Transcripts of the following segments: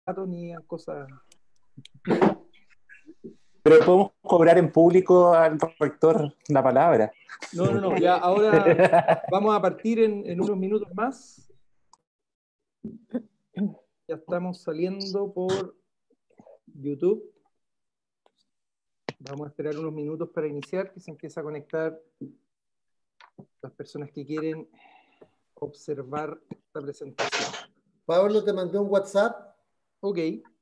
ni a cosas. Pero podemos cobrar en público al rector la palabra. No, ya ahora vamos a partir en unos minutos más. Ya estamos saliendo por YouTube. Vamos a esperar unos minutos para iniciar, que se empiece a conectar las personas que quieren observar esta presentación. Pablo, te mandé un WhatsApp. Ok.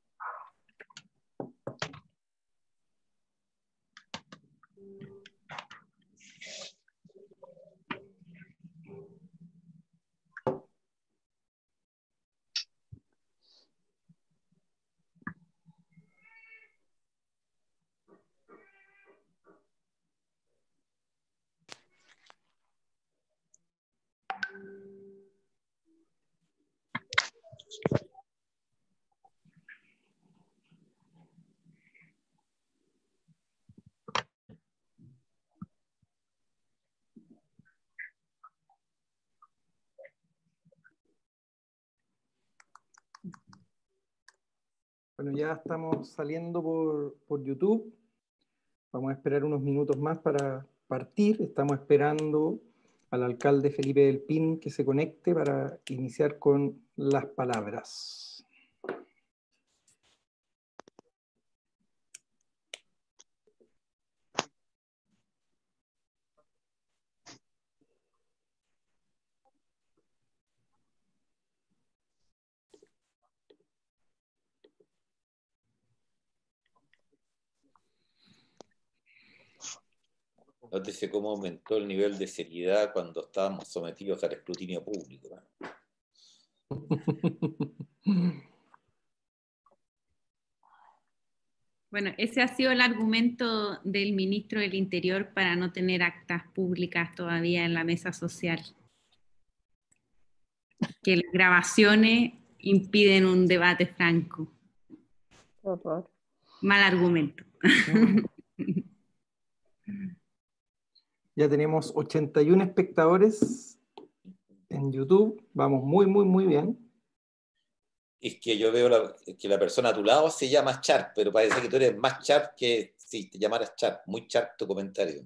Bueno, ya estamos saliendo por YouTube. Vamos a esperar unos minutos más para partir. Estamos esperando al alcalde Felipe del Pin que se conecte para iniciar con las palabras. Nótese cómo aumentó el nivel de seriedad cuando estábamos sometidos al escrutinio público. Bueno, ese ha sido el argumento del ministro del Interior para no tener actas públicas todavía en la mesa social. Que las grabaciones impiden un debate franco. Mal argumento. Ya tenemos 81 espectadores en YouTube. Vamos muy bien. Es que yo veo que la persona a tu lado se llama Sharp, pero parece que tú eres más Sharp que si te llamaras Sharp. Muy Sharp tu comentario.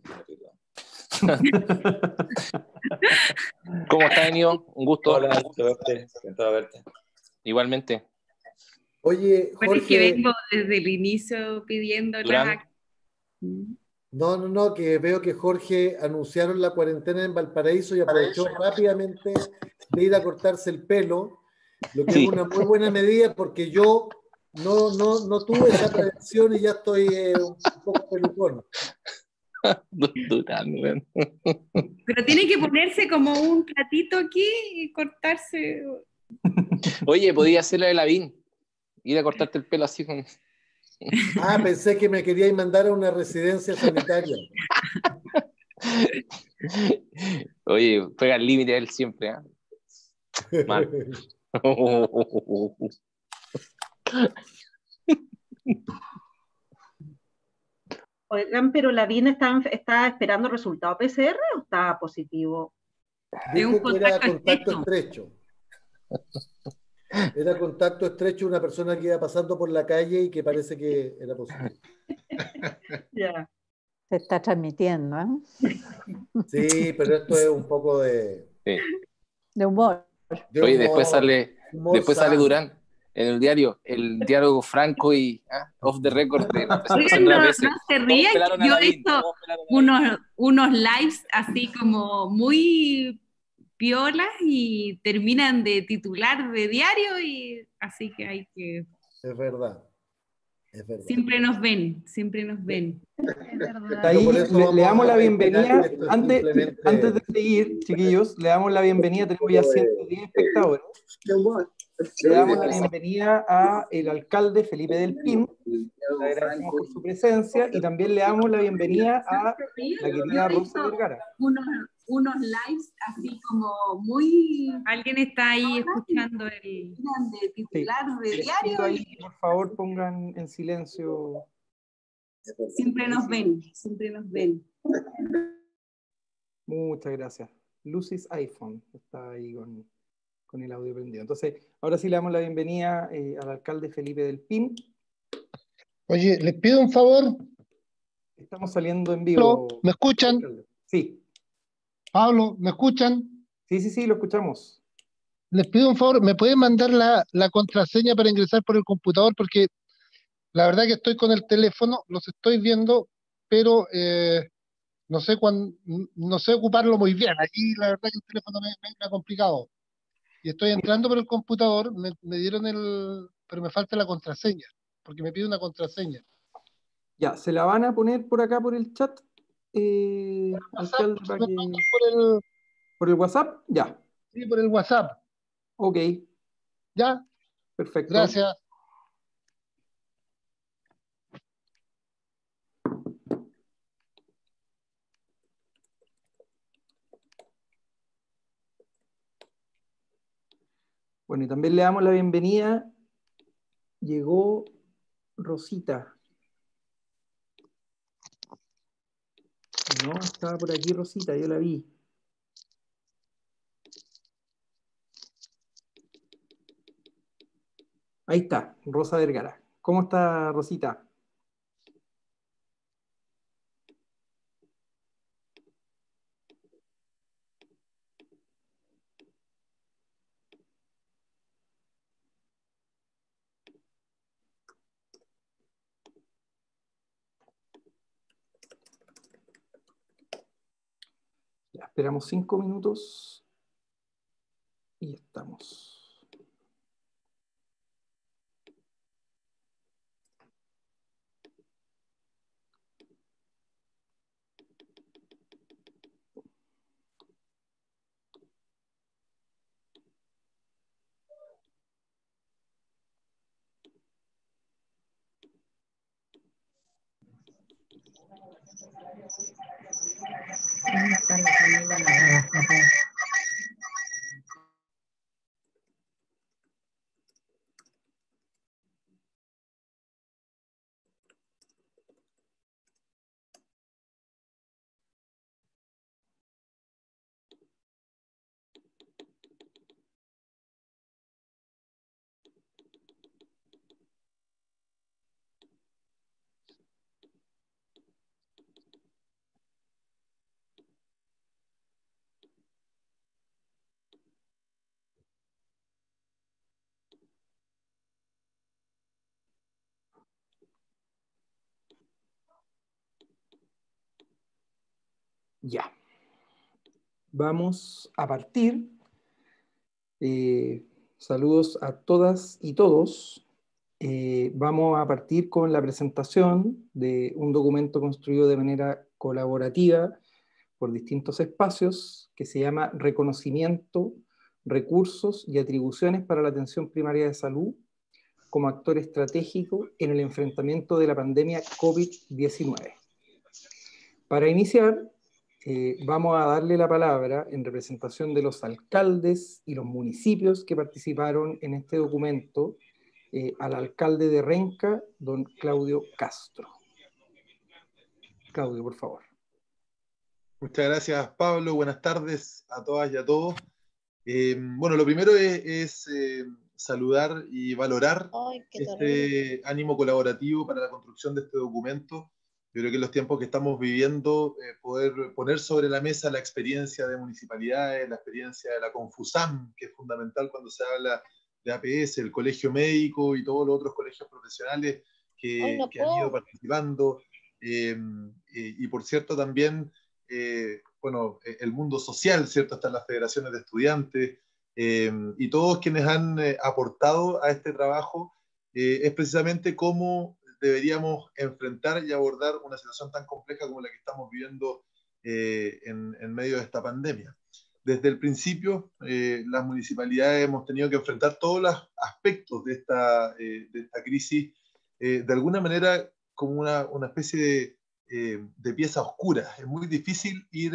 ¿Cómo estás, Enido? Un gusto. Hola, encantado de verte. Igualmente. Oye, Jorge. Es que Jorge. vengo desde el inicio pidiendo Durán. las actas. No, que veo que Jorge anunciaron la cuarentena en Valparaíso y aprovechó rápidamente de ir a cortarse el pelo, lo que Sí. es una muy buena medida porque yo no tuve esa prevención y ya estoy un poco pelucón. Durán. Pero tiene que ponerse como un platito aquí y cortarse. Oye, podía hacerlo de Lavín. Ir a cortarte el pelo así con... Ah, pensé que me queríais mandar a una residencia sanitaria. Oye, juega al límite él siempre, ¿eh? Mal. Oigan, pero Lavín está esperando resultado PCR o está positivo. Dijo que era contacto estrecho. Era contacto estrecho una persona que iba pasando por la calle y que parece que era positivo. Ya. Se está transmitiendo, ¿eh? Sí, pero esto es un poco de... Sí. De humor. Oye, después sale sano. Durán en el diario, el diálogo franco y off the record de la presentación Oigan, de la PS. no se rían, yo he hecho unos lives así como muy piolas y terminan de titular de diario y así que hay que... Es verdad. Siempre nos ven. Ahí le damos la bienvenida, antes de seguir, chiquillos, le damos la bienvenida, tenemos ya 110 espectadores. Le damos la bienvenida al alcalde Felipe del Pin, le agradecemos por su presencia y también le damos la bienvenida a la querida Rosa Vergara. Unos lives así como muy... Alguien está ahí escuchando el titular de diario. Ahí, por favor, pongan en silencio. Siempre nos ven. Muchas gracias. Lucy's iPhone está ahí con con el audio prendido. Entonces, ahora sí le damos la bienvenida al alcalde Felipe del Pin. Oye, les pido un favor. Estamos saliendo en vivo. ¿Me escuchan? Alcalde. Sí. Pablo, ¿me escuchan? Sí, lo escuchamos. Les pido un favor, ¿me pueden mandar la contraseña para ingresar por el computador? Porque la verdad que estoy con el teléfono, los estoy viendo, pero no sé no sé ocuparlo muy bien. Aquí la verdad que el teléfono me ha complicado. Y estoy entrando por el computador, me dieron pero me falta la contraseña, porque me pide una contraseña. Ya, ¿se la van a poner por acá por el chat? Alcalde, para que... ¿Por el WhatsApp? Ya. Sí, por el WhatsApp. Ok. ¿Ya? Perfecto. Gracias. Bueno, y también le damos la bienvenida. Llegó Rosita. No, estaba por aquí Rosita, yo la vi. Ahí está, Rosa Vergara. ¿Cómo está, Rosita? Ya, esperamos 5 minutos y estamos. Ya. Vamos a partir. Saludos a todas y todos. Vamos a partir con la presentación de un documento construido de manera colaborativa por distintos espacios que se llama Reconocimiento, Recursos y Atribuciones para la Atención Primaria de Salud como actor estratégico en el enfrentamiento de la pandemia COVID-19. Para iniciar, vamos a darle la palabra en representación de los alcaldes y los municipios que participaron en este documento al alcalde de Renca, don Claudio Castro. Claudio, por favor. Muchas gracias, Pablo. Buenas tardes a todas y a todos. Bueno, lo primero es saludar y valorar este ánimo colaborativo para la construcción de este documento. Yo creo que en los tiempos que estamos viviendo, poder poner sobre la mesa la experiencia de municipalidades, la experiencia de la Confusam, que es fundamental cuando se habla de APS, el colegio médico y todos los otros colegios profesionales que han ido participando. Y por cierto también, bueno, el mundo social, ¿cierto? Están las federaciones de estudiantes y todos quienes han aportado a este trabajo, es precisamente cómo deberíamos enfrentar y abordar una situación tan compleja como la que estamos viviendo en medio de esta pandemia. Desde el principio, las municipalidades hemos tenido que enfrentar todos los aspectos de esta crisis, de alguna manera como una especie de pieza oscura. Es muy difícil ir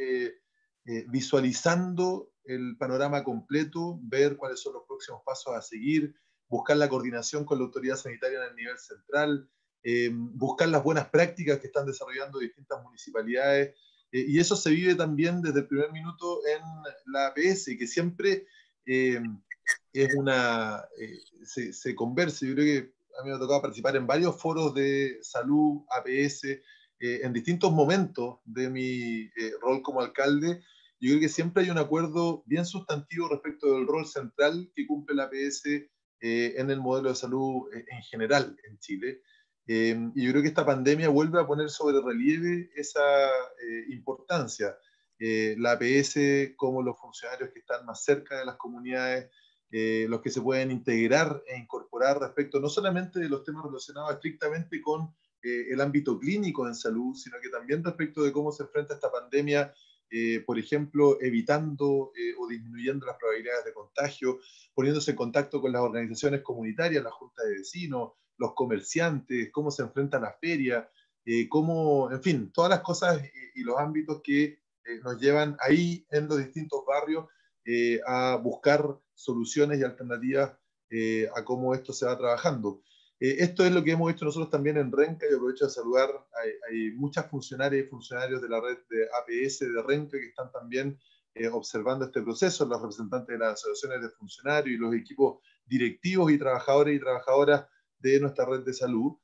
visualizando el panorama completo, ver cuáles son los próximos pasos a seguir, buscar la coordinación con la autoridad sanitaria en el nivel central, buscar las buenas prácticas que están desarrollando distintas municipalidades, y eso se vive también desde el primer minuto en la APS, que siempre se converse. Yo creo que a mí me ha tocado participar en varios foros de salud, APS, en distintos momentos de mi rol como alcalde. Yo creo que siempre hay un acuerdo bien sustantivo respecto del rol central que cumple la APS en el modelo de salud en general en Chile. Y yo creo que esta pandemia vuelve a poner sobre relieve esa importancia. La APS, como los funcionarios que están más cerca de las comunidades, los que se pueden integrar e incorporar respecto no solamente de los temas relacionados estrictamente con el ámbito clínico en salud, sino que también respecto de cómo se enfrenta esta pandemia, por ejemplo, evitando o disminuyendo las probabilidades de contagio, poniéndose en contacto con las organizaciones comunitarias, la Junta de Vecinos, los comerciantes, cómo se enfrenta la feria, cómo, en fin, todas las cosas y los ámbitos que nos llevan ahí en los distintos barrios a buscar soluciones y alternativas a cómo esto se va trabajando. Esto es lo que hemos hecho nosotros también en Renca, y aprovecho de saludar, hay muchas funcionarias y funcionarios de la red de APS de Renca que están también observando este proceso, los representantes de las asociaciones de funcionarios y los equipos directivos y trabajadores y trabajadoras de nuestra red de salud.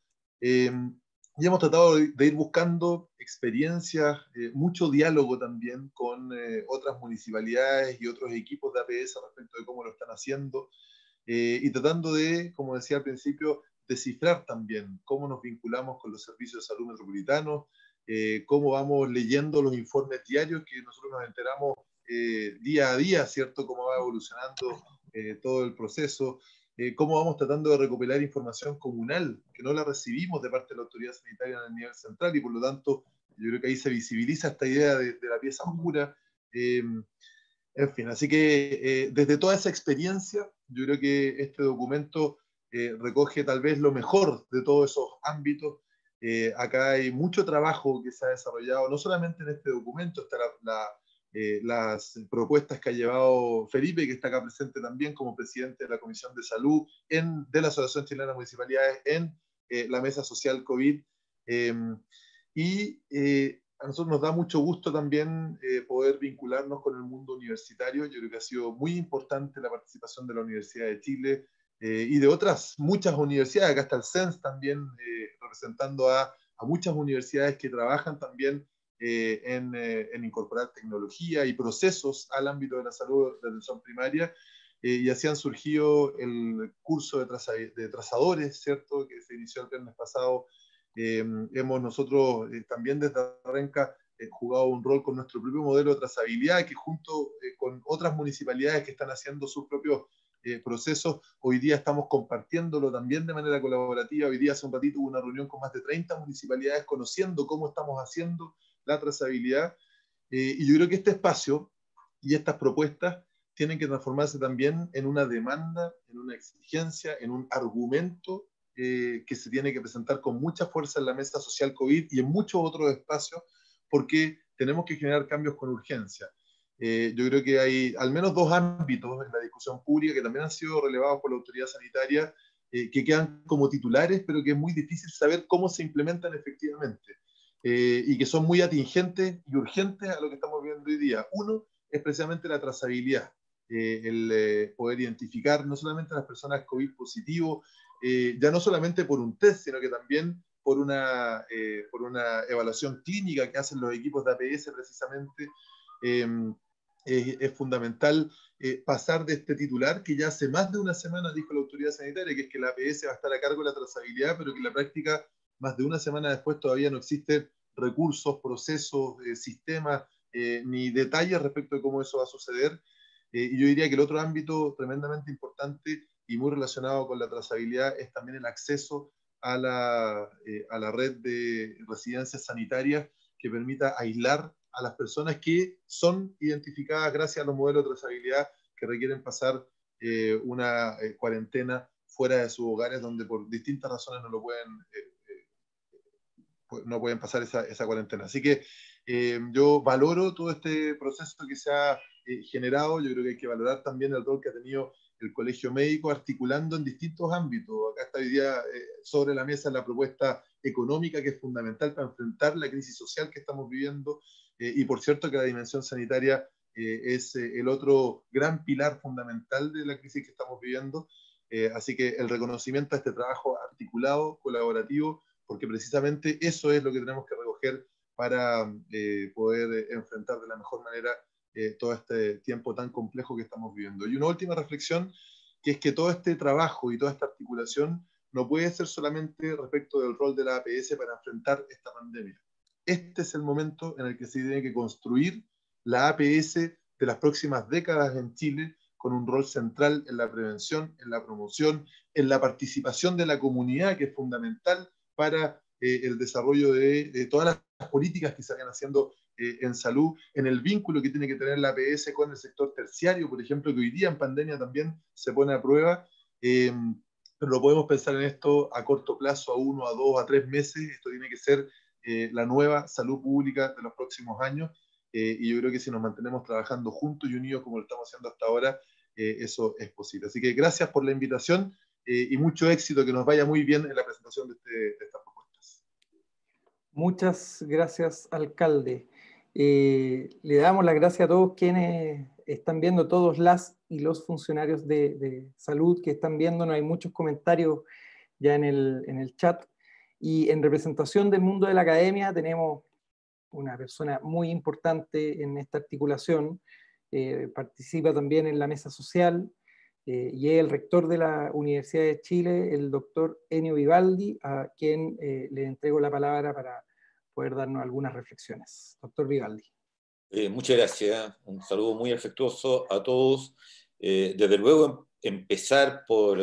Y hemos tratado de ir buscando experiencias, mucho diálogo también con otras municipalidades y otros equipos de APS respecto de cómo lo están haciendo, y tratando de, como decía al principio, descifrar también cómo nos vinculamos con los servicios de salud metropolitanos, cómo vamos leyendo los informes diarios que nosotros nos enteramos día a día, ¿cierto? Cómo va evolucionando todo el proceso, cómo vamos tratando de recopilar información comunal, que no la recibimos de parte de la autoridad sanitaria en el nivel central, y por lo tanto yo creo que ahí se visibiliza esta idea de la pieza oscura. En fin, así que desde toda esa experiencia, yo creo que este documento recoge tal vez lo mejor de todos esos ámbitos. Acá hay mucho trabajo que se ha desarrollado, no solamente en este documento, está las propuestas que ha llevado Felipe, que está acá presente también como presidente de la Comisión de Salud de la Asociación Chilena de Municipalidades en la Mesa Social COVID. A nosotros nos da mucho gusto también poder vincularnos con el mundo universitario. Yo creo que ha sido muy importante la participación de la Universidad de Chile y de otras muchas universidades. Acá está el CENS también representando a muchas universidades que trabajan también en incorporar tecnología y procesos al ámbito de la salud de atención primaria. Y así han surgido el curso de trazadores, ¿cierto?, que se inició el viernes pasado. Hemos nosotros también desde Renca jugado un rol con nuestro propio modelo de trazabilidad, que junto con otras municipalidades que están haciendo sus propios procesos, hoy día estamos compartiéndolo también de manera colaborativa. Hoy día hace un ratito hubo una reunión con más de 30 municipalidades conociendo cómo estamos haciendo la trazabilidad, y yo creo que este espacio y estas propuestas tienen que transformarse también en una demanda, en una exigencia, en un argumento que se tiene que presentar con mucha fuerza en la mesa social COVID y en muchos otros espacios, porque tenemos que generar cambios con urgencia. Yo creo que hay al menos dos ámbitos en la discusión pública que también han sido relevados por la autoridad sanitaria, que quedan como titulares, pero que es muy difícil saber cómo se implementan efectivamente, y que son muy atingentes y urgentes a lo que estamos viendo hoy día. Uno es precisamente la trazabilidad, el poder identificar no solamente a las personas COVID positivo, ya no solamente por un test, sino que también por una evaluación clínica que hacen los equipos de APS precisamente. Es fundamental pasar de este titular que ya hace más de una semana dijo la autoridad sanitaria, que es que la APS va a estar a cargo de la trazabilidad, pero que en la práctica, más de una semana después, todavía no existen recursos, procesos, sistemas, ni detalles respecto de cómo eso va a suceder. Y yo diría que el otro ámbito tremendamente importante y muy relacionado con la trazabilidad es también el acceso a la red de residencias sanitarias que permita aislar a las personas que son identificadas gracias a los modelos de trazabilidad que requieren pasar una cuarentena fuera de sus hogares, donde por distintas razones no pueden pasar esa cuarentena. Así que yo valoro todo este proceso que se ha generado. Yo creo que hay que valorar también el rol que ha tenido el Colegio Médico articulando en distintos ámbitos. Acá está hoy día sobre la mesa la propuesta económica, que es fundamental para enfrentar la crisis social que estamos viviendo, y por cierto que la dimensión sanitaria es el otro gran pilar fundamental de la crisis que estamos viviendo. Así que el reconocimiento a este trabajo articulado, colaborativo, porque precisamente eso es lo que tenemos que recoger para poder enfrentar de la mejor manera todo este tiempo tan complejo que estamos viviendo. Y una última reflexión, que es que todo este trabajo y toda esta articulación no puede ser solamente respecto del rol de la APS para enfrentar esta pandemia. Este es el momento en el que se tiene que construir la APS de las próximas décadas en Chile, con un rol central en la prevención, en la promoción, en la participación de la comunidad, que es fundamental para el desarrollo de todas las políticas que se vayan haciendo en salud, en el vínculo que tiene que tener la APS con el sector terciario, por ejemplo, que hoy día en pandemia también se pone a prueba, pero no podemos pensar en esto a corto plazo, a 1, a 2, a 3 meses. Esto tiene que ser la nueva salud pública de los próximos años, y yo creo que si nos mantenemos trabajando juntos y unidos como lo estamos haciendo hasta ahora, eso es posible. Así que gracias por la invitación y mucho éxito, que nos vaya muy bien en la presentación de estas propuestas. Muchas gracias, alcalde. Le damos las gracias a todos quienes están viendo, todos las y los funcionarios de salud que están viendo. Hay muchos comentarios ya en el chat. Y en representación del mundo de la academia tenemos una persona muy importante en esta articulación, participa también en la mesa social, y es el rector de la Universidad de Chile, el doctor Enio Vivaldi, a quien le entrego la palabra para poder darnos algunas reflexiones. Doctor Vivaldi. Muchas gracias. Un saludo muy afectuoso a todos. Desde luego, empezar por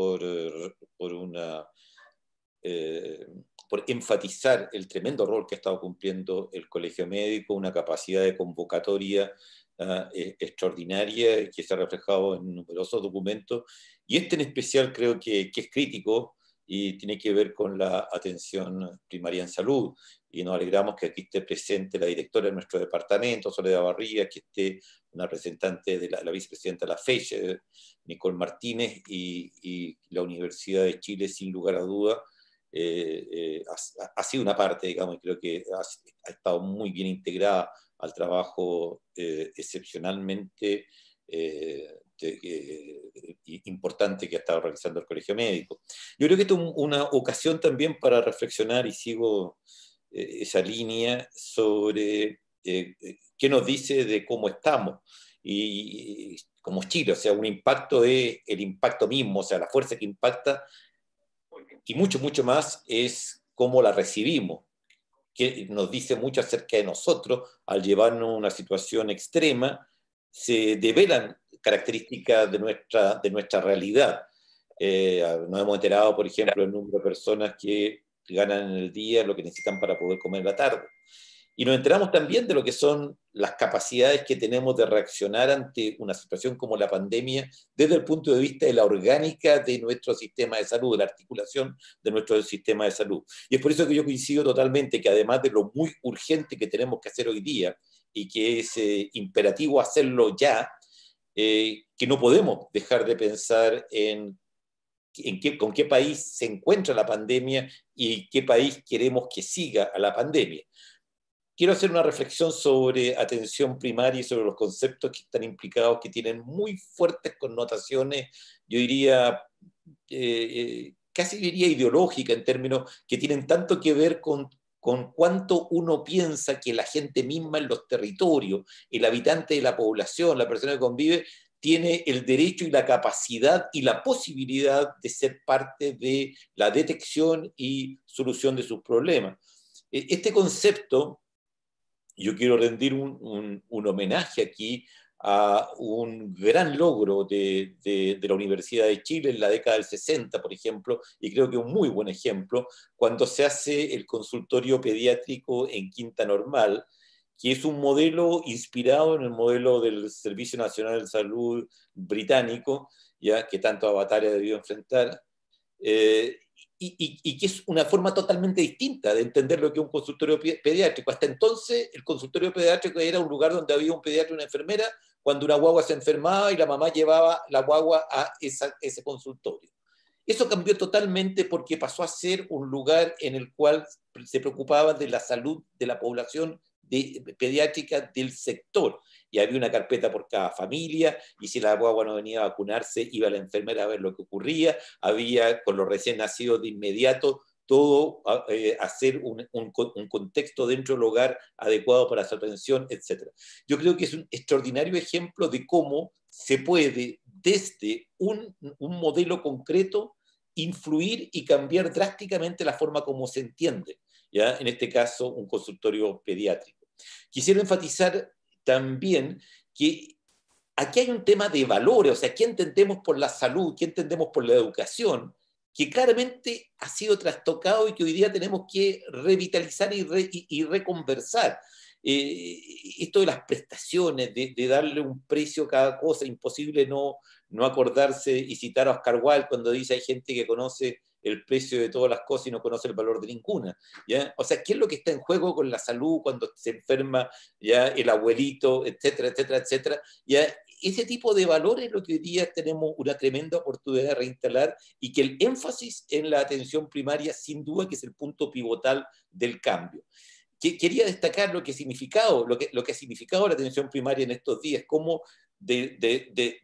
enfatizar el tremendo rol que ha estado cumpliendo el Colegio Médico, una capacidad de convocatoria extraordinaria que se ha reflejado en numerosos documentos, y este en especial creo que es crítico y tiene que ver con la atención primaria en salud, y nos alegramos que aquí esté presente la directora de nuestro departamento, Soledad Barriga, que esté una representante de la vicepresidenta de la FECH, Nicole Martínez, y la Universidad de Chile, sin lugar a duda, ha sido una parte, digamos, y creo que ha estado muy bien integrada al trabajo excepcionalmente importante que ha estado realizando el Colegio Médico. Yo creo que esta es una ocasión también para reflexionar, y sigo esa línea, sobre qué nos dice de cómo estamos, y como Chile, o sea, un impacto es el impacto mismo, o sea, la fuerza que impacta, y mucho, mucho más es cómo la recibimos, que nos dice mucho acerca de nosotros. Al llevarnos a una situación extrema, se develan características de nuestra realidad. Nos hemos enterado, por ejemplo, el número de personas que ganan en el día lo que necesitan para poder comer en la tarde. Y nos enteramos también de lo que son las capacidades que tenemos de reaccionar ante una situación como la pandemia desde el punto de vista de la orgánica de nuestro sistema de salud, de la articulación de nuestro sistema de salud. Y es por eso que yo coincido totalmente que, además de lo muy urgente que tenemos que hacer hoy día, y que es imperativo hacerlo ya, que no podemos dejar de pensar con qué país se encuentra la pandemia y qué país queremos que siga a la pandemia. Quiero hacer una reflexión sobre atención primaria y sobre los conceptos que están implicados, que tienen muy fuertes connotaciones, yo diría, casi diría ideológica, en términos que tienen tanto que ver con cuánto uno piensa que la gente misma en los territorios, el habitante de la población, la persona que convive, tiene el derecho y la capacidad y la posibilidad de ser parte de la detección y solución de sus problemas. Este concepto, yo quiero rendir un homenaje aquí a un gran logro de la Universidad de Chile en la década del 60, por ejemplo, y creo que un muy buen ejemplo, cuando se hace el consultorio pediátrico en Quinta Normal, que es un modelo inspirado en el modelo del Servicio Nacional de Salud británico, ya que tanto Avatar ha debido enfrentar, y que es una forma totalmente distinta de entender lo que es un consultorio pediátrico. Hasta entonces, el consultorio pediátrico era un lugar donde había un pediatra y una enfermera cuando una guagua se enfermaba y la mamá llevaba la guagua a ese consultorio. Eso cambió totalmente porque pasó a ser un lugar en el cual se preocupaba de la salud de la población pediátrica del sector. Y había una carpeta por cada familia, y si la guagua no venía a vacunarse, iba la enfermera a ver lo que ocurría. Había con los recién nacidos de inmediato todo hacer un contexto dentro del hogar adecuado para su atención, etc. Yo creo que es un extraordinario ejemplo de cómo se puede, desde un modelo concreto, influir y cambiar drásticamente la forma como se entiende, ¿ya? En este caso, un consultorio pediátrico. Quisiera enfatizar también que aquí hay un tema de valores, o sea, ¿qué entendemos por la salud? ¿Qué entendemos por la educación? Que claramente ha sido trastocado y que hoy día tenemos que revitalizar y reconversar. Esto de las prestaciones, de darle un precio a cada cosa, imposible no acordarse y citar a Oscar Wilde cuando dice hay gente que conoce el precio de todas las cosas y no conoce el valor de ninguna, ¿ya? O sea, ¿qué es lo que está en juego con la salud cuando se enferma, ya, el abuelito, etcétera, etcétera, etcétera? ¿Ya? Ese tipo de valores es lo que hoy día tenemos una tremenda oportunidad de reinstalar, y que el énfasis en la atención primaria, sin duda, que es el punto pivotal del cambio. Quería destacar lo que ha significado la atención primaria en estos días, como de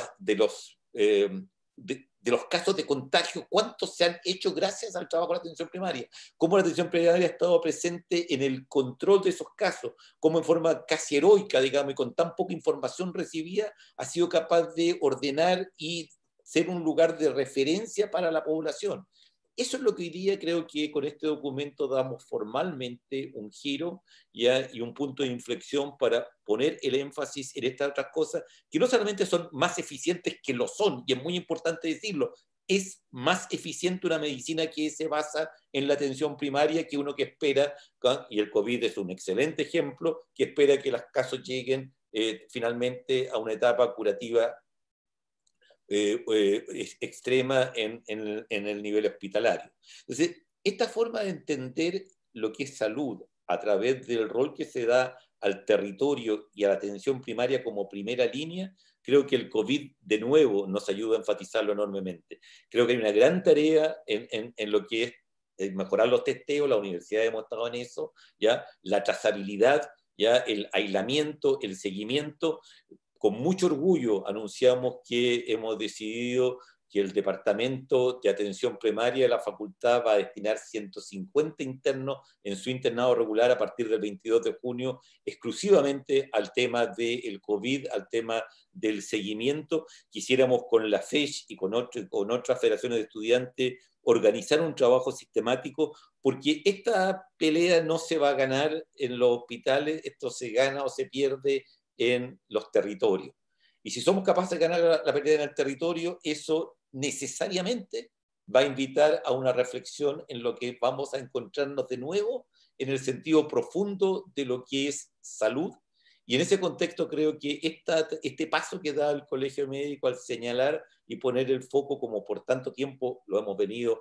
los casos de contagio, cuántos se han hecho gracias al trabajo de la atención primaria, cómo la atención primaria ha estado presente en el control de esos casos, cómo en forma casi heroica, digamos, y con tan poca información recibida, ha sido capaz de ordenar y ser un lugar de referencia para la población. Eso es lo que hoy día creo que con este documento damos formalmente un giro, ¿ya? Y un punto de inflexión para poner el énfasis en estas otras cosas, que no solamente son más eficientes, que lo son, y es muy importante decirlo, es más eficiente una medicina que se basa en la atención primaria que uno que espera, y el COVID es un excelente ejemplo, que espera que los casos lleguen finalmente a una etapa curativa extrema en el nivel hospitalario. Entonces, esta forma de entender lo que es salud a través del rol que se da al territorio y a la atención primaria como primera línea, creo que el COVID de nuevo nos ayuda a enfatizarlo enormemente. Creo que hay una gran tarea en lo que es mejorar los testeos, la universidad hemos estado en eso, ¿ya? La trazabilidad, ¿ya? El aislamiento, el seguimiento. Con mucho orgullo anunciamos que hemos decidido que el Departamento de Atención Primaria de la Facultad va a destinar 150 internos en su internado regular a partir del 22 de junio, exclusivamente al tema del COVID, al tema del seguimiento. Quisiéramos con la FESH y con otras federaciones de estudiantes organizar un trabajo sistemático, porque esta pelea no se va a ganar en los hospitales, esto se gana o se pierde en los territorios. Y si somos capaces de ganar la pelea en el territorio, eso necesariamente va a invitar a una reflexión en lo que vamos a encontrarnos de nuevo en el sentido profundo de lo que es salud. Y en ese contexto creo que este paso que da el Colegio Médico al señalar y poner el foco, como por tanto tiempo lo hemos venido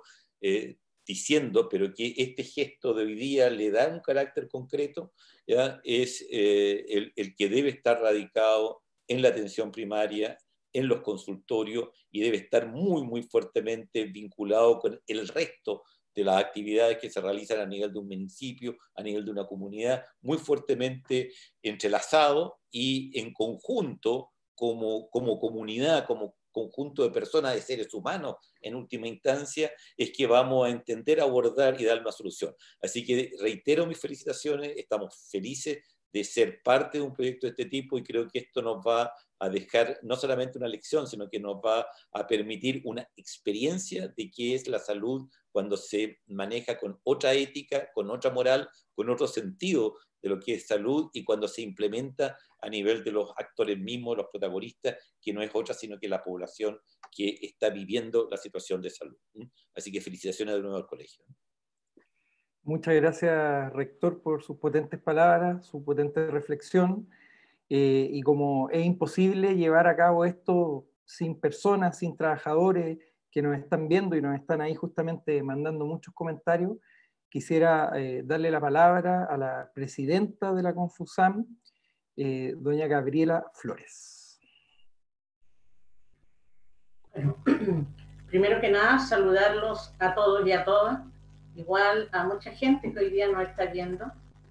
diciendo, pero que este gesto de hoy día le da un carácter concreto, ¿ya? Es el que debe estar radicado en la atención primaria, en los consultorios, y debe estar muy, muy fuertemente vinculado con el resto de las actividades que se realizan a nivel de un municipio, a nivel de una comunidad, muy fuertemente entrelazado y en conjunto, como comunidad, como conjunto de personas, de seres humanos, en última instancia, es que vamos a entender, abordar y dar una solución. Así que reitero mis felicitaciones, estamos felices de ser parte de un proyecto de este tipo, y creo que esto nos va a dejar no solamente una lección, sino que nos va a permitir una experiencia de qué es la salud cuando se maneja con otra ética, con otra moral, con otro sentido de lo que es salud, y cuando se implementa a nivel de los actores mismos, los protagonistas, que no es otra sino que la población que está viviendo la situación de salud. Así que felicitaciones de nuevo al colegio. Muchas gracias, rector, por sus potentes palabras, su potente reflexión. Y como es imposible llevar a cabo esto sin personas, sin trabajadores que nos están viendo y nos están ahí justamente mandando muchos comentarios, quisiera darle la palabra a la presidenta de la Confusam, doña Gabriela Flores. Bueno, primero que nada, saludarlos a todos y a todas, igual a mucha gente que hoy día nos está viendo.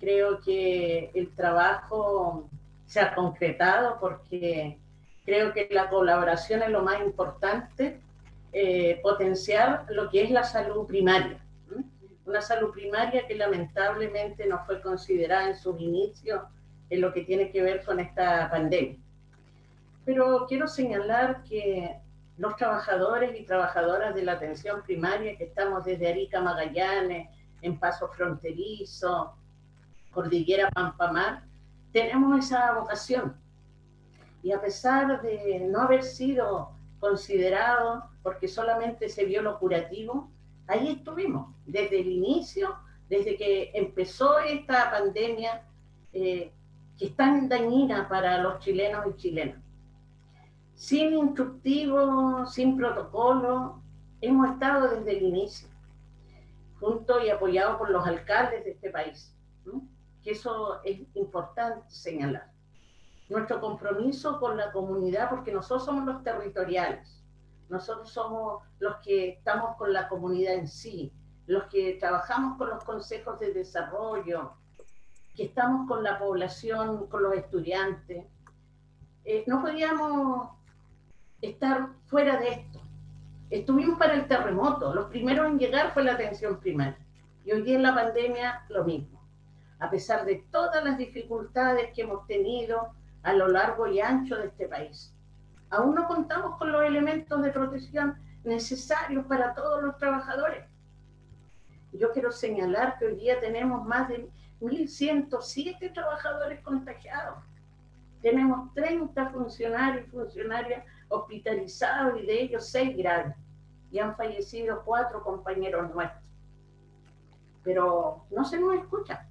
Creo que el trabajo se ha concretado porque creo que la colaboración es lo más importante, potenciar lo que es la salud primaria. Una salud primaria que lamentablemente no fue considerada en sus inicios en lo que tiene que ver con esta pandemia. Pero quiero señalar que los trabajadores y trabajadoras de la atención primaria, que estamos desde Arica a Magallanes, en Paso Fronterizo, Cordillera Pampamar, tenemos esa vocación. Y a pesar de no haber sido considerado, porque solamente se vio lo curativo, ahí estuvimos, desde el inicio, desde que empezó esta pandemia, que es tan dañina para los chilenos y chilenas. Sin instructivo, sin protocolo, hemos estado desde el inicio, juntos y apoyados por los alcaldes de este país, ¿no? Que eso es importante señalar. Nuestro compromiso con la comunidad, porque nosotros somos los territoriales, nosotros somos los que estamos con la comunidad en sí, los que trabajamos con los consejos de desarrollo, que estamos con la población, con los estudiantes. No podíamos estar fuera de esto. Estuvimos para el terremoto, los primeros en llegar fue la atención primaria, y hoy día en la pandemia lo mismo. A pesar de todas las dificultades que hemos tenido a lo largo y ancho de este país, aún no contamos con los elementos de protección necesarios para todos los trabajadores. Yo quiero señalar que hoy día tenemos más de 1.107 trabajadores contagiados. Tenemos 30 funcionarios y funcionarias hospitalizados, y de ellos 6 graves. Y han fallecido 4 compañeros nuestros. Pero no se nos escucha.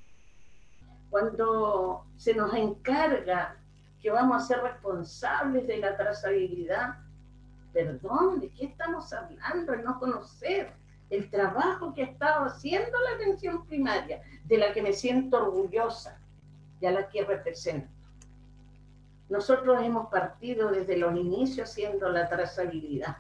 Cuando se nos encarga que vamos a ser responsables de la trazabilidad, perdón, ¿de qué estamos hablando? El no conocer el trabajo que ha estado haciendo la atención primaria, de la que me siento orgullosa y a la que represento. Nosotros hemos partido desde los inicios haciendo la trazabilidad.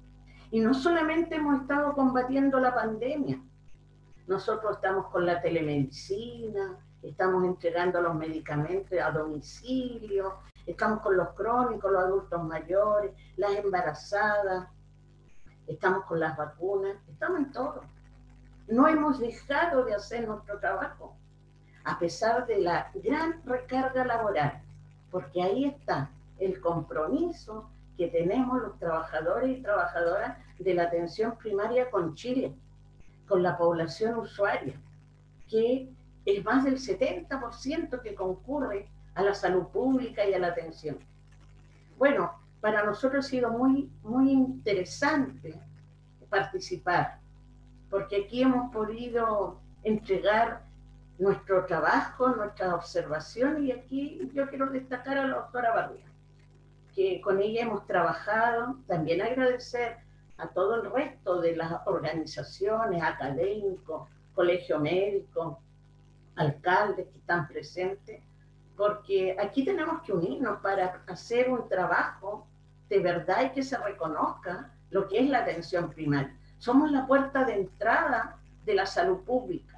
Y no solamente hemos estado combatiendo la pandemia, nosotros estamos con la telemedicina, estamos entregando los medicamentos a domicilio, estamos con los crónicos, los adultos mayores, las embarazadas, estamos con las vacunas, estamos en todo. No hemos dejado de hacer nuestro trabajo, a pesar de la gran recarga laboral, porque ahí está el compromiso que tenemos los trabajadores y trabajadoras de la atención primaria con Chile, con la población usuaria, que es más del 70% que concurre a la salud pública y a la atención. Bueno, para nosotros ha sido muy interesante participar, porque aquí hemos podido entregar nuestro trabajo, nuestras observaciones, y aquí yo quiero destacar a la doctora Barría, que con ella hemos trabajado. También agradecer a todo el resto de las organizaciones, académicos, colegio médico, alcaldes que están presentes, porque aquí tenemos que unirnos para hacer un trabajo de verdad y que se reconozca lo que es la atención primaria. Somos la puerta de entrada de la salud pública.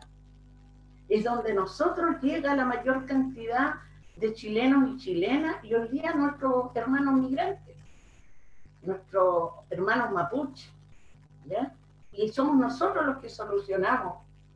Es donde nosotros llega la mayor cantidad de chilenos y chilenas, y hoy día nuestros hermanos migrantes, nuestros hermanos mapuche, ¿ya? Y somos nosotros los que solucionamos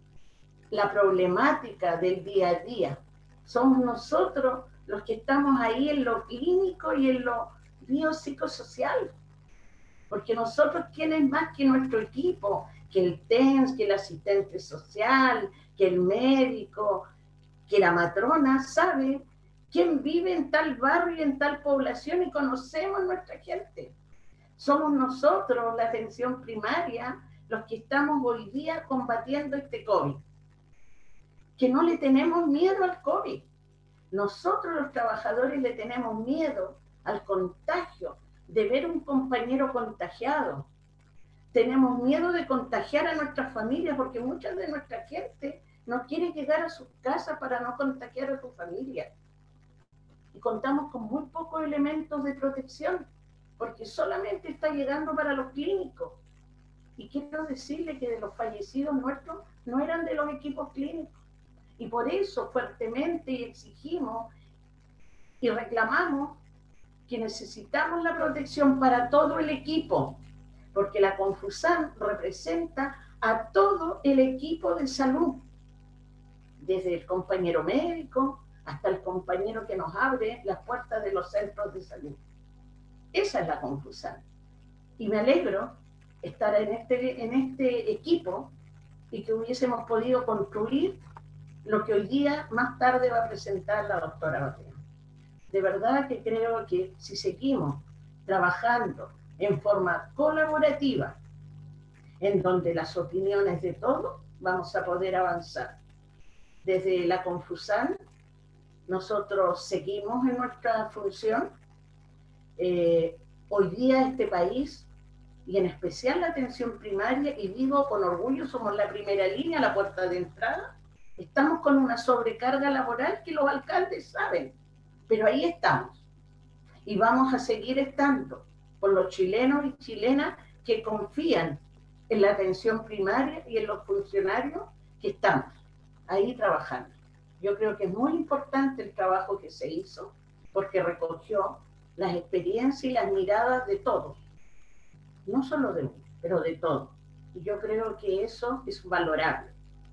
la problemática del día a día. Somos nosotros los que estamos ahí en lo clínico y en lo biopsicosocial. Porque nosotros, ¿quién es más que nuestro equipo? Que el TENS, que el asistente social, que el médico, que la matrona, sabe quién vive en tal barrio y en tal población, y conocemos nuestra gente. Somos nosotros, la atención primaria, los que estamos hoy día combatiendo este COVID. Que no le tenemos miedo al COVID. Nosotros los trabajadores le tenemos miedo al contagio, de ver un compañero contagiado. Tenemos miedo de contagiar a nuestras familias, porque mucha de nuestra gente no quiere llegar a sus casas para no contagiar a su familia. Y contamos con muy pocos elementos de protección, porque solamente está llegando para los clínicos. Y quiero decirle que de los fallecidos nuestros no eran de los equipos clínicos, Y por eso fuertemente exigimos y reclamamos que necesitamos la protección para todo el equipo, porque la Confusan representa a todo el equipo de salud, desde el compañero médico hasta el compañero que nos abre las puertas de los centros de salud. Esa es la Confusan. Y me alegro estar en este equipo y que hubiésemos podido construir lo que hoy día más tarde va a presentar la doctora Barriga. De verdad que creo que si seguimos trabajando en forma colaborativa, en donde las opiniones de todos, vamos a poder avanzar. Desde la Confusan, nosotros seguimos en nuestra función. Hoy día este país, y en especial la atención primaria, y digo con orgullo, somos la primera línea, la puerta de entrada, estamos con una sobrecarga laboral que los alcaldes saben, pero ahí estamos. Y vamos a seguir estando por los chilenos y chilenas que confían en la atención primaria y en los funcionarios que estamos ahí trabajando. Yo creo que es muy importante el trabajo que se hizo, porque recogió las experiencias y las miradas de todos, no solo de uno, pero de todos. Y yo creo que eso es valorable.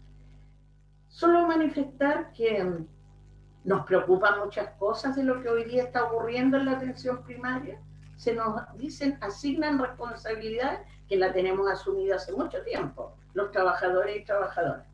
Solo manifestar que nos preocupan muchas cosas de lo que hoy día está ocurriendo en la atención primaria. Se nos dicen, asignan responsabilidades que la tenemos asumida hace mucho tiempo, los trabajadores y trabajadoras.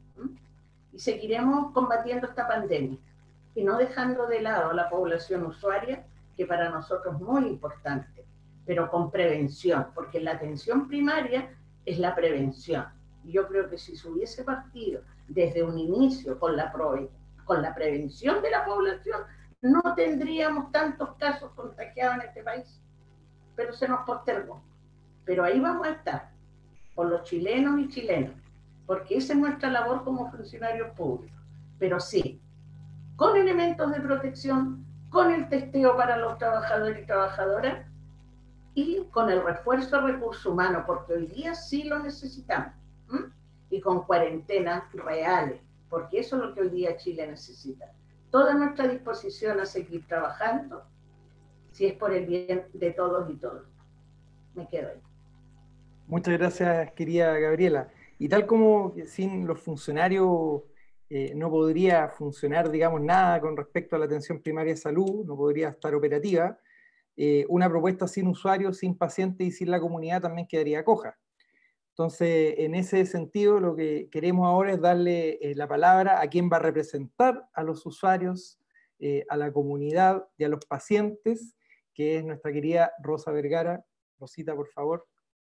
Y seguiremos combatiendo esta pandemia y no dejando de lado a la población usuaria, que para nosotros es muy importante, pero con prevención, porque la atención primaria es la prevención. Y yo creo que si se hubiese partido desde un inicio con la prevención de la población, no tendríamos tantos casos contagiados en este país. Pero se nos postergó. Pero ahí vamos a estar, por los chilenos y chilenas, porque esa es nuestra labor como funcionarios públicos. Pero sí, con elementos de protección, con el testeo para los trabajadores y trabajadoras, y con el refuerzo de recursos humanos, porque hoy día sí lo necesitamos, y con cuarentenas reales, porque eso es lo que hoy día Chile necesita. Toda nuestra disposición a seguir trabajando, si es por el bien de todos y todas. Me quedo ahí. Muchas gracias, querida Gabriela. Y tal como sin los funcionarios no podría funcionar, digamos, nada con respecto a la atención primaria de salud, no podría estar operativa, una propuesta sin usuarios, sin pacientes y sin la comunidad también quedaría coja. Entonces, en ese sentido, lo que queremos ahora es darle la palabra a quien va a representar a los usuarios, a la comunidad y a los pacientes, que es nuestra querida Rosa Vergara. Rosita, por favor.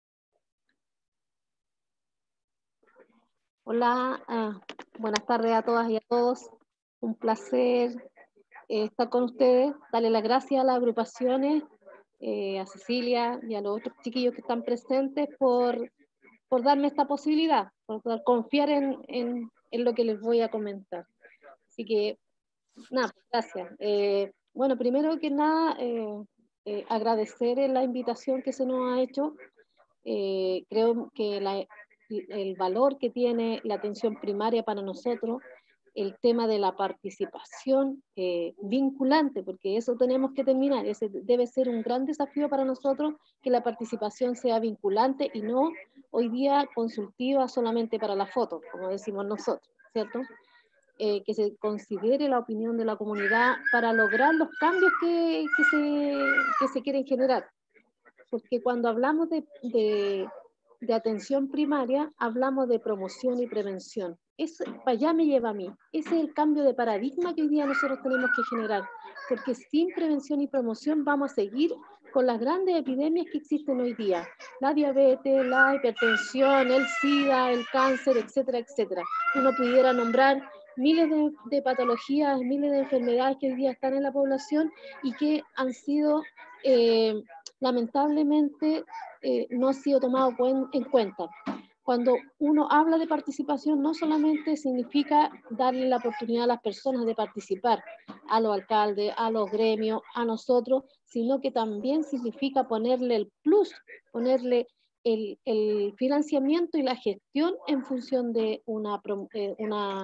Hola, buenas tardes a todas y a todos. Un placer estar con ustedes. Darle las gracias a las agrupaciones, a Cecilia y a los otros chiquillos que están presentes por darme esta posibilidad, por confiar en lo que les voy a comentar. Así que, nada, gracias. Bueno, primero que nada, agradecer la invitación que se nos ha hecho. Creo que el valor que tiene la atención primaria para nosotros, el tema de la participación vinculante, porque eso tenemos que terminar, ese debe ser un gran desafío para nosotros, que la participación sea vinculante y no hoy día consultiva solamente para la foto, como decimos nosotros, ¿cierto? Que se considere la opinión de la comunidad para lograr los cambios que se quieren generar, porque cuando hablamos de atención primaria, hablamos de promoción y prevención. Para allá me lleva a mí. Ese es el cambio de paradigma que hoy día nosotros tenemos que generar, porque sin prevención y promoción vamos a seguir con las grandes epidemias que existen hoy día. La diabetes, la hipertensión, el SIDA, el cáncer, etcétera, etcétera. Uno pudiera nombrar miles de patologías, miles de enfermedades que hoy día están en la población y que han sido lamentablemente no ha sido tomado en cuenta. Cuando uno habla de participación, no solamente significa darle la oportunidad a las personas de participar, a los alcaldes, a los gremios, a nosotros, sino que también significa ponerle el plus, ponerle el financiamiento y la gestión en función de una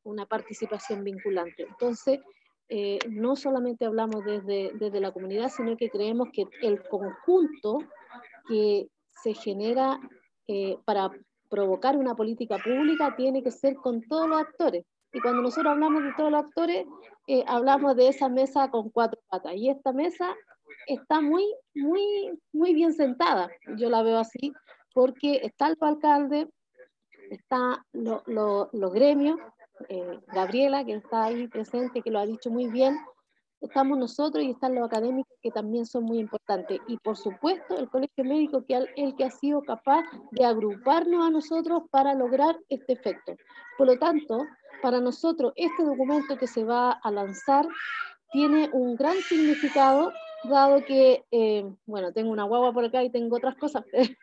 una participación vinculante. Entonces, no solamente hablamos desde la comunidad, sino que creemos que el conjunto que se genera para provocar una política pública tiene que ser con todos los actores. Y cuando nosotros hablamos de todos los actores, hablamos de esa mesa con 4 patas. Y esta mesa está muy bien sentada, yo la veo así, porque está el alcalde, están los gremios, Gabriela, que está ahí presente, que lo ha dicho muy bien, estamos nosotros y están los académicos, que también son muy importantes. Y por supuesto, el Colegio Médico, que el que ha sido capaz de agruparnos a nosotros para lograr este efecto. Por lo tanto, para nosotros, este documento que se va a lanzar tiene un gran significado, dado que, bueno, tengo una guagua por acá y tengo otras cosas.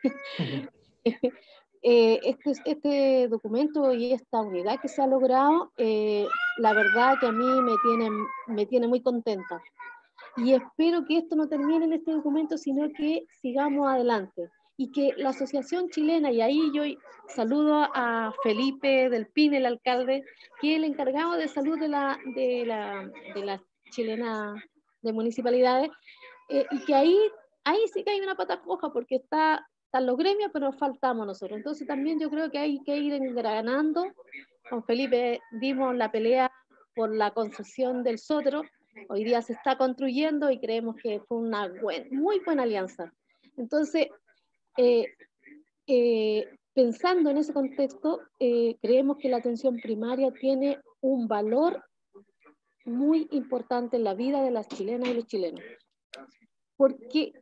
Este documento y esta unidad que se ha logrado, la verdad que a mí me tiene muy contenta. Y espero que esto no termine en este documento, sino que sigamos adelante. Y que la Asociación Chilena, y ahí yo saludo a Felipe del PIN, el alcalde, que es el encargado de salud de la chilena de municipalidades, y que ahí sí que hay una pata coja, porque están los gremios, pero nos faltamos nosotros. Entonces también yo creo que hay que ir engranando. Con Felipe dimos la pelea por la concesión del Sotro, hoy día se está construyendo y creemos que fue una muy buena alianza. Entonces, pensando en ese contexto, creemos que la atención primaria tiene un valor muy importante en la vida de las chilenas y los chilenos, porque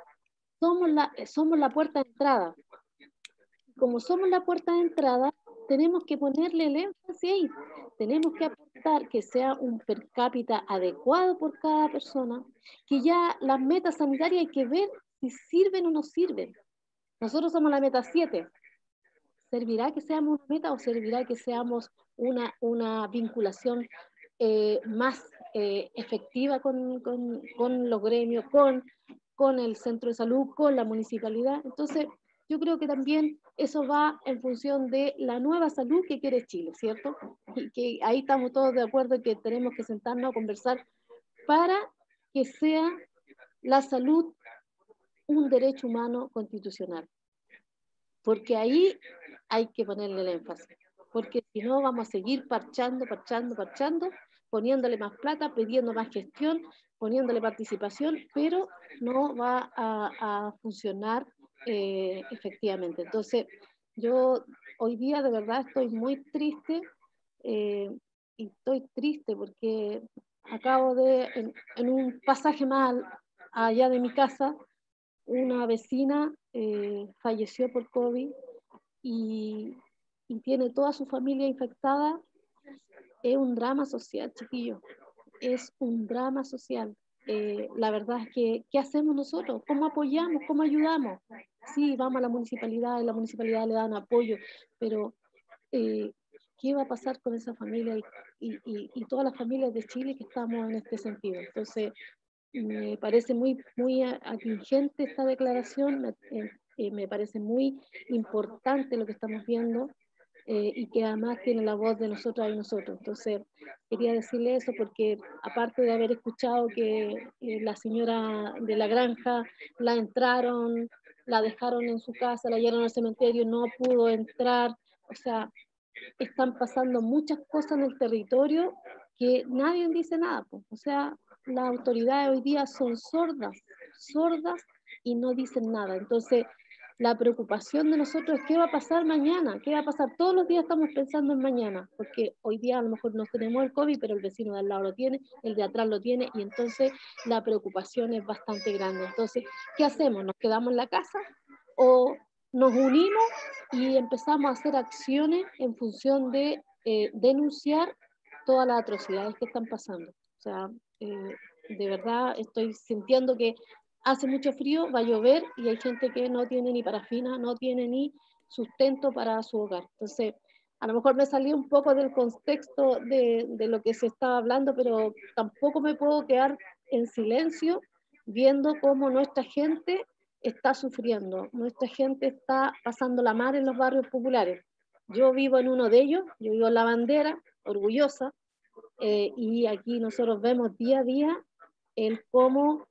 somos la puerta de entrada. Como somos la puerta de entrada, tenemos que ponerle el énfasis ahí. Tenemos que aportar que sea un per cápita adecuado por cada persona, que ya las metas sanitarias hay que ver si sirven o no sirven. Nosotros somos la meta 7. ¿Servirá que seamos una meta o servirá que seamos una vinculación más efectiva con los gremios, con el centro de salud, con la municipalidad? Entonces, yo creo que también eso va en función de la nueva salud que quiere Chile, ¿cierto? Y que ahí estamos todos de acuerdo que tenemos que sentarnos a conversar para que sea la salud un derecho humano constitucional. Porque ahí hay que ponerle el énfasis. Porque si no vamos a seguir parchando, poniéndole más plata, pidiendo más gestión, poniéndole participación, pero no va a funcionar efectivamente. Entonces, yo hoy día de verdad estoy muy triste, y estoy triste porque acabo de, en un pasaje más allá de mi casa, una vecina falleció por COVID y tiene toda su familia infectada. Es un drama social, chiquillos, es un drama social. La verdad es que, ¿qué hacemos nosotros? ¿Cómo apoyamos? ¿Cómo ayudamos? Sí, vamos a la municipalidad y la municipalidad le dan apoyo, pero ¿qué va a pasar con esa familia y todas las familias de Chile que estamos en este sentido? Entonces, me parece muy atingente esta declaración, me parece muy importante lo que estamos viendo, y que además tiene la voz de nosotras y nosotros. Entonces, quería decirle eso porque aparte de haber escuchado que la señora de la granja la entraron, la dejaron en su casa, la llevaron al cementerio, no pudo entrar, o sea, están pasando muchas cosas en el territorio que nadie dice nada, pues. O sea, las autoridades hoy día son sordas y no dicen nada. Entonces, la preocupación de nosotros es qué va a pasar mañana, qué va a pasar. Todos los días estamos pensando en mañana, porque hoy día a lo mejor no tenemos el COVID, pero el vecino de al lado lo tiene, el de atrás lo tiene, y entonces la preocupación es bastante grande. Entonces, ¿qué hacemos? ¿Nos quedamos en la casa o nos unimos y empezamos a hacer acciones en función de denunciar todas las atrocidades que están pasando? O sea, de verdad estoy sintiendo que hace mucho frío, va a llover y hay gente que no tiene ni parafina, no tiene ni sustento para su hogar. Entonces, a lo mejor me salí un poco del contexto de lo que se estaba hablando, pero tampoco me puedo quedar en silencio viendo cómo nuestra gente está sufriendo, nuestra gente está pasando la mar en los barrios populares. Yo vivo en uno de ellos, yo vivo en La Bandera, orgullosa, y aquí nosotros vemos día a día el cómo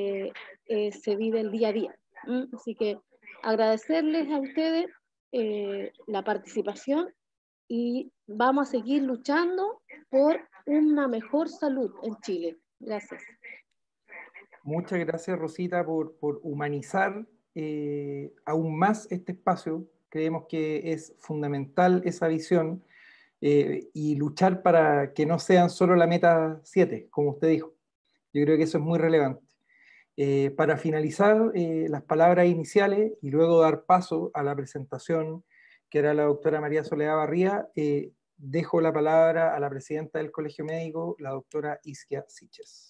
se vive el día a día. Así que agradecerles a ustedes la participación y vamos a seguir luchando por una mejor salud en Chile. Gracias. Muchas gracias, Rosita, por humanizar aún más este espacio. Creemos que es fundamental esa visión y luchar para que no sean solo la meta 7, como usted dijo. Yo creo que eso es muy relevante. Para finalizar las palabras iniciales y luego dar paso a la presentación que era la doctora María Soledad Barría, dejo la palabra a la presidenta del Colegio Médico, la doctora Isquia Siches.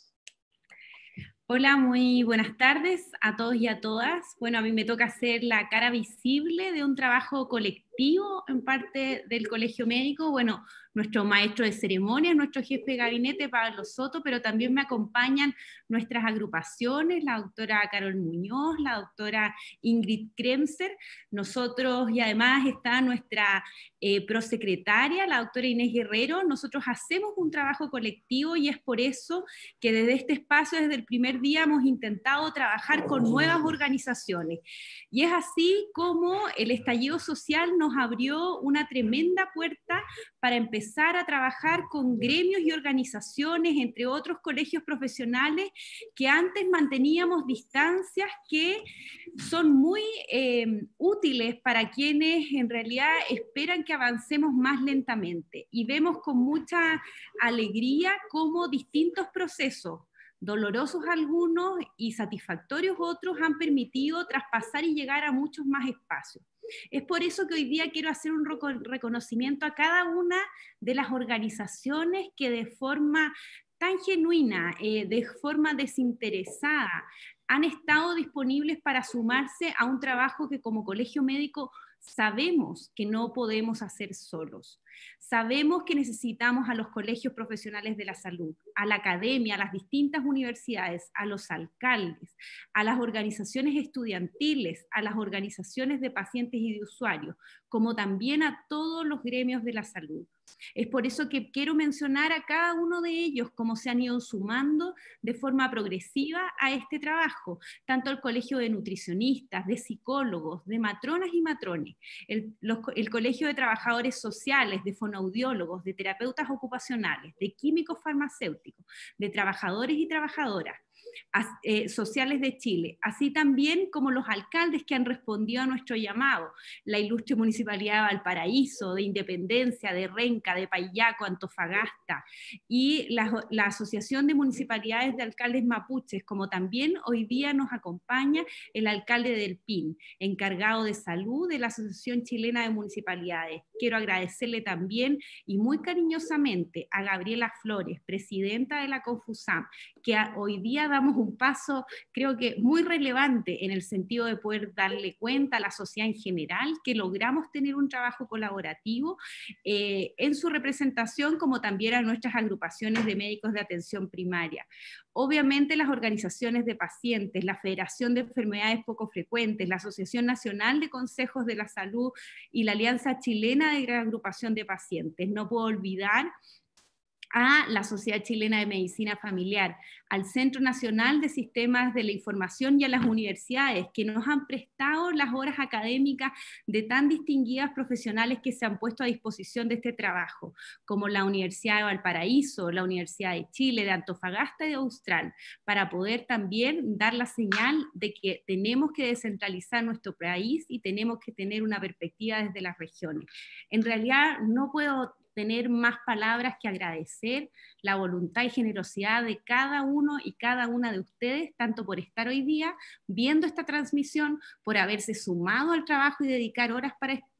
Hola, muy buenas tardes a todos y a todas. Bueno, a mí me toca ser la cara visible de un trabajo colectivo en parte del Colegio Médico. Bueno, nuestro maestro de ceremonias, nuestro jefe de gabinete, Pablo Soto, pero también me acompañan nuestras agrupaciones, la doctora Carol Muñoz, la doctora Ingrid Kremser, nosotros, y además está nuestra prosecretaria, la doctora Inés Guerrero. Nosotros hacemos un trabajo colectivo y es por eso que desde este espacio, desde el primer día, hemos intentado trabajar con nuevas organizaciones. Y es así como el estallido social nos abrió una tremenda puerta para empezar a trabajar con gremios y organizaciones, entre otros colegios profesionales, que antes manteníamos distancias que son muy útiles para quienes en realidad esperan que avancemos más lentamente. Y vemos con mucha alegría cómo distintos procesos, dolorosos algunos y satisfactorios otros, han permitido traspasar y llegar a muchos más espacios. Es por eso que hoy día quiero hacer un reconocimiento a cada una de las organizaciones que de forma tan genuina, de forma desinteresada, han estado disponibles para sumarse a un trabajo que como Colegio Médico sabemos que no podemos hacer solos. Sabemos que necesitamos a los colegios profesionales de la salud, a la academia, a las distintas universidades, a los alcaldes, a las organizaciones estudiantiles, a las organizaciones de pacientes y de usuarios, como también a todos los gremios de la salud. Es por eso que quiero mencionar a cada uno de ellos cómo se han ido sumando de forma progresiva a este trabajo, tanto el Colegio de Nutricionistas, de Psicólogos, de Matronas y Matrones, el Colegio de Trabajadores Sociales, de Fonoaudiólogos, de Terapeutas Ocupacionales, de Químicos Farmacéuticos, de Trabajadores y Trabajadoras Sociales de Chile, así también como los alcaldes que han respondido a nuestro llamado, la ilustre Municipalidad de Valparaíso, de Independencia, de Renca, de Payaco, Antofagasta, y la Asociación de Municipalidades de Alcaldes Mapuches, como también hoy día nos acompaña el alcalde del PIN, encargado de salud de la Asociación Chilena de Municipalidades. Quiero agradecerle también y muy cariñosamente a Gabriela Flores, presidenta de la Confusam, que hoy día damos un paso, creo que muy relevante, en el sentido de poder darle cuenta a la sociedad en general que logramos tener un trabajo colaborativo en su representación, como también a nuestras agrupaciones de médicos de atención primaria. Obviamente las organizaciones de pacientes, la Federación de Enfermedades Poco Frecuentes, la Asociación Nacional de Consejos de la Salud y la Alianza Chilena de Agrupación de Pacientes. No puedo olvidar a la Sociedad Chilena de Medicina Familiar, al Centro Nacional de Sistemas de la Información y a las universidades que nos han prestado las horas académicas de tan distinguidas profesionales que se han puesto a disposición de este trabajo, como la Universidad de Valparaíso, la Universidad de Chile, de Antofagasta y de Austral, para poder también dar la señal de que tenemos que descentralizar nuestro país y tenemos que tener una perspectiva desde las regiones. En realidad no puedo tener más palabras que agradecer la voluntad y generosidad de cada uno y cada una de ustedes, tanto por estar hoy día viendo esta transmisión, por haberse sumado al trabajo y dedicar horas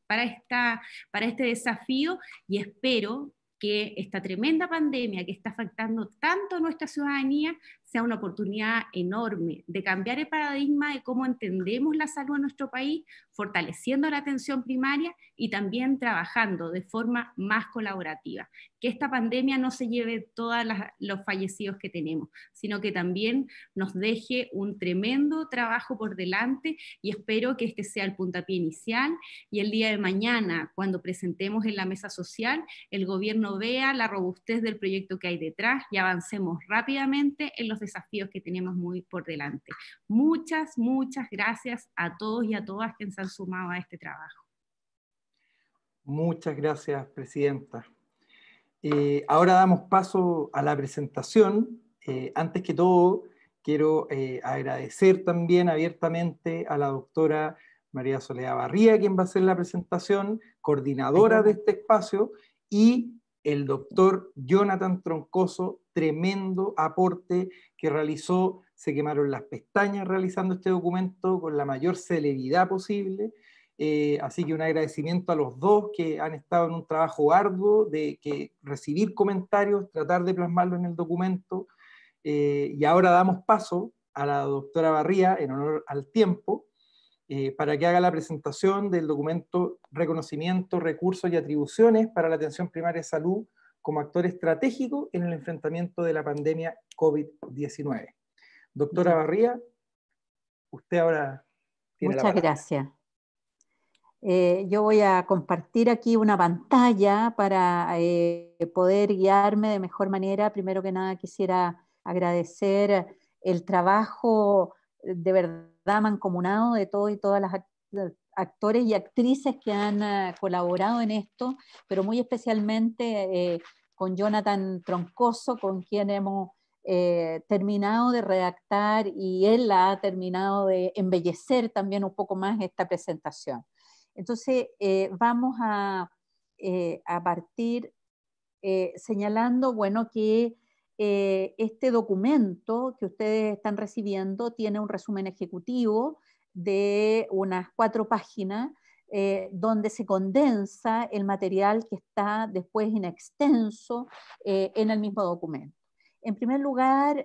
para este desafío, y espero que esta tremenda pandemia que está afectando tanto a nuestra ciudadanía sea una oportunidad enorme de cambiar el paradigma de cómo entendemos la salud en nuestro país, fortaleciendo la atención primaria y también trabajando de forma más colaborativa. Que esta pandemia no se lleve todos los fallecidos que tenemos, sino que también nos deje un tremendo trabajo por delante, y espero que este sea el puntapié inicial y el día de mañana, cuando presentemos en la mesa social, el gobierno vea la robustez del proyecto que hay detrás y avancemos rápidamente en los desafíos que tenemos muy por delante. Muchas, muchas gracias a todos y a todas que se han sumado a este trabajo. Muchas gracias, presidenta. Ahora damos paso a la presentación. Antes que todo, quiero agradecer también abiertamente a la doctora María Soledad Barría, quien va a hacer la presentación, coordinadora de este espacio, y el doctor Jonathan Troncoso, tremendo aporte que realizó. Se quemaron las pestañas realizando este documento con la mayor celeridad posible. Así que un agradecimiento a los dos que han estado en un trabajo arduo de recibir comentarios, tratar de plasmarlo en el documento. Y ahora damos paso a la doctora Barría, en honor al tiempo, para que haga la presentación del documento Reconocimiento, Recursos y Atribuciones para la Atención Primaria de Salud como actor estratégico en el enfrentamiento de la pandemia COVID-19. Doctora Barría, usted ahora tiene la palabra. Muchas gracias. Yo voy a compartir aquí una pantalla para poder guiarme de mejor manera. Primero que nada quisiera agradecer el trabajo de verdad mancomunado de todos y todas las actores y actrices que han colaborado en esto, pero muy especialmente con Jonathan Troncoso, con quien hemos terminado de redactar, y él ha terminado de embellecer también un poco más esta presentación. Entonces, vamos a partir señalando, bueno, que este documento que ustedes están recibiendo tiene un resumen ejecutivo de unas 4 páginas, donde se condensa el material que está después en extenso en el mismo documento. En primer lugar,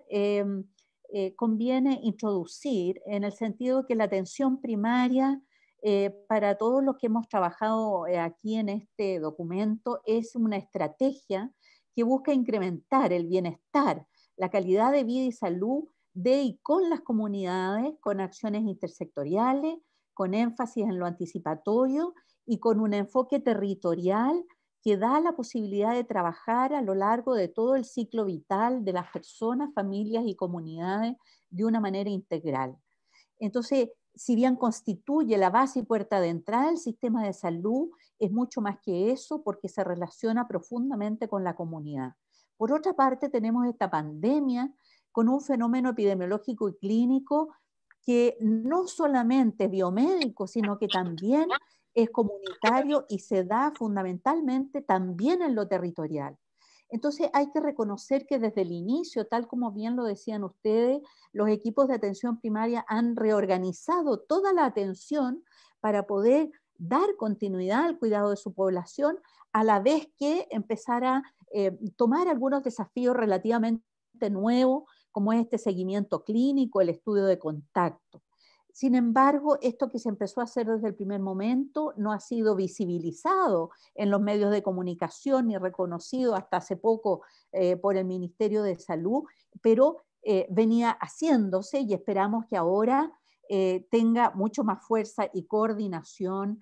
conviene introducir en el sentido que la atención primaria, para todos los que hemos trabajado aquí en este documento, es una estrategia que busca incrementar el bienestar, la calidad de vida y salud de y con las comunidades, con acciones intersectoriales, con énfasis en lo anticipatorio y con un enfoque territorial que da la posibilidad de trabajar a lo largo de todo el ciclo vital de las personas, familias y comunidades de una manera integral. Entonces, si bien constituye la base y puerta de entrada, el sistema de salud es mucho más que eso, porque se relaciona profundamente con la comunidad. Por otra parte, tenemos esta pandemia con un fenómeno epidemiológico y clínico que no solamente es biomédico, sino que también es comunitario y se da fundamentalmente también en lo territorial. Entonces hay que reconocer que desde el inicio, tal como bien lo decían ustedes, los equipos de atención primaria han reorganizado toda la atención para poder dar continuidad al cuidado de su población, a la vez que empezar a tomar algunos desafíos relativamente nuevos, como este seguimiento clínico, el estudio de contacto. Sin embargo, esto que se empezó a hacer desde el primer momento no ha sido visibilizado en los medios de comunicación ni reconocido hasta hace poco por el Ministerio de Salud, pero venía haciéndose, y esperamos que ahora tenga mucho más fuerza y coordinación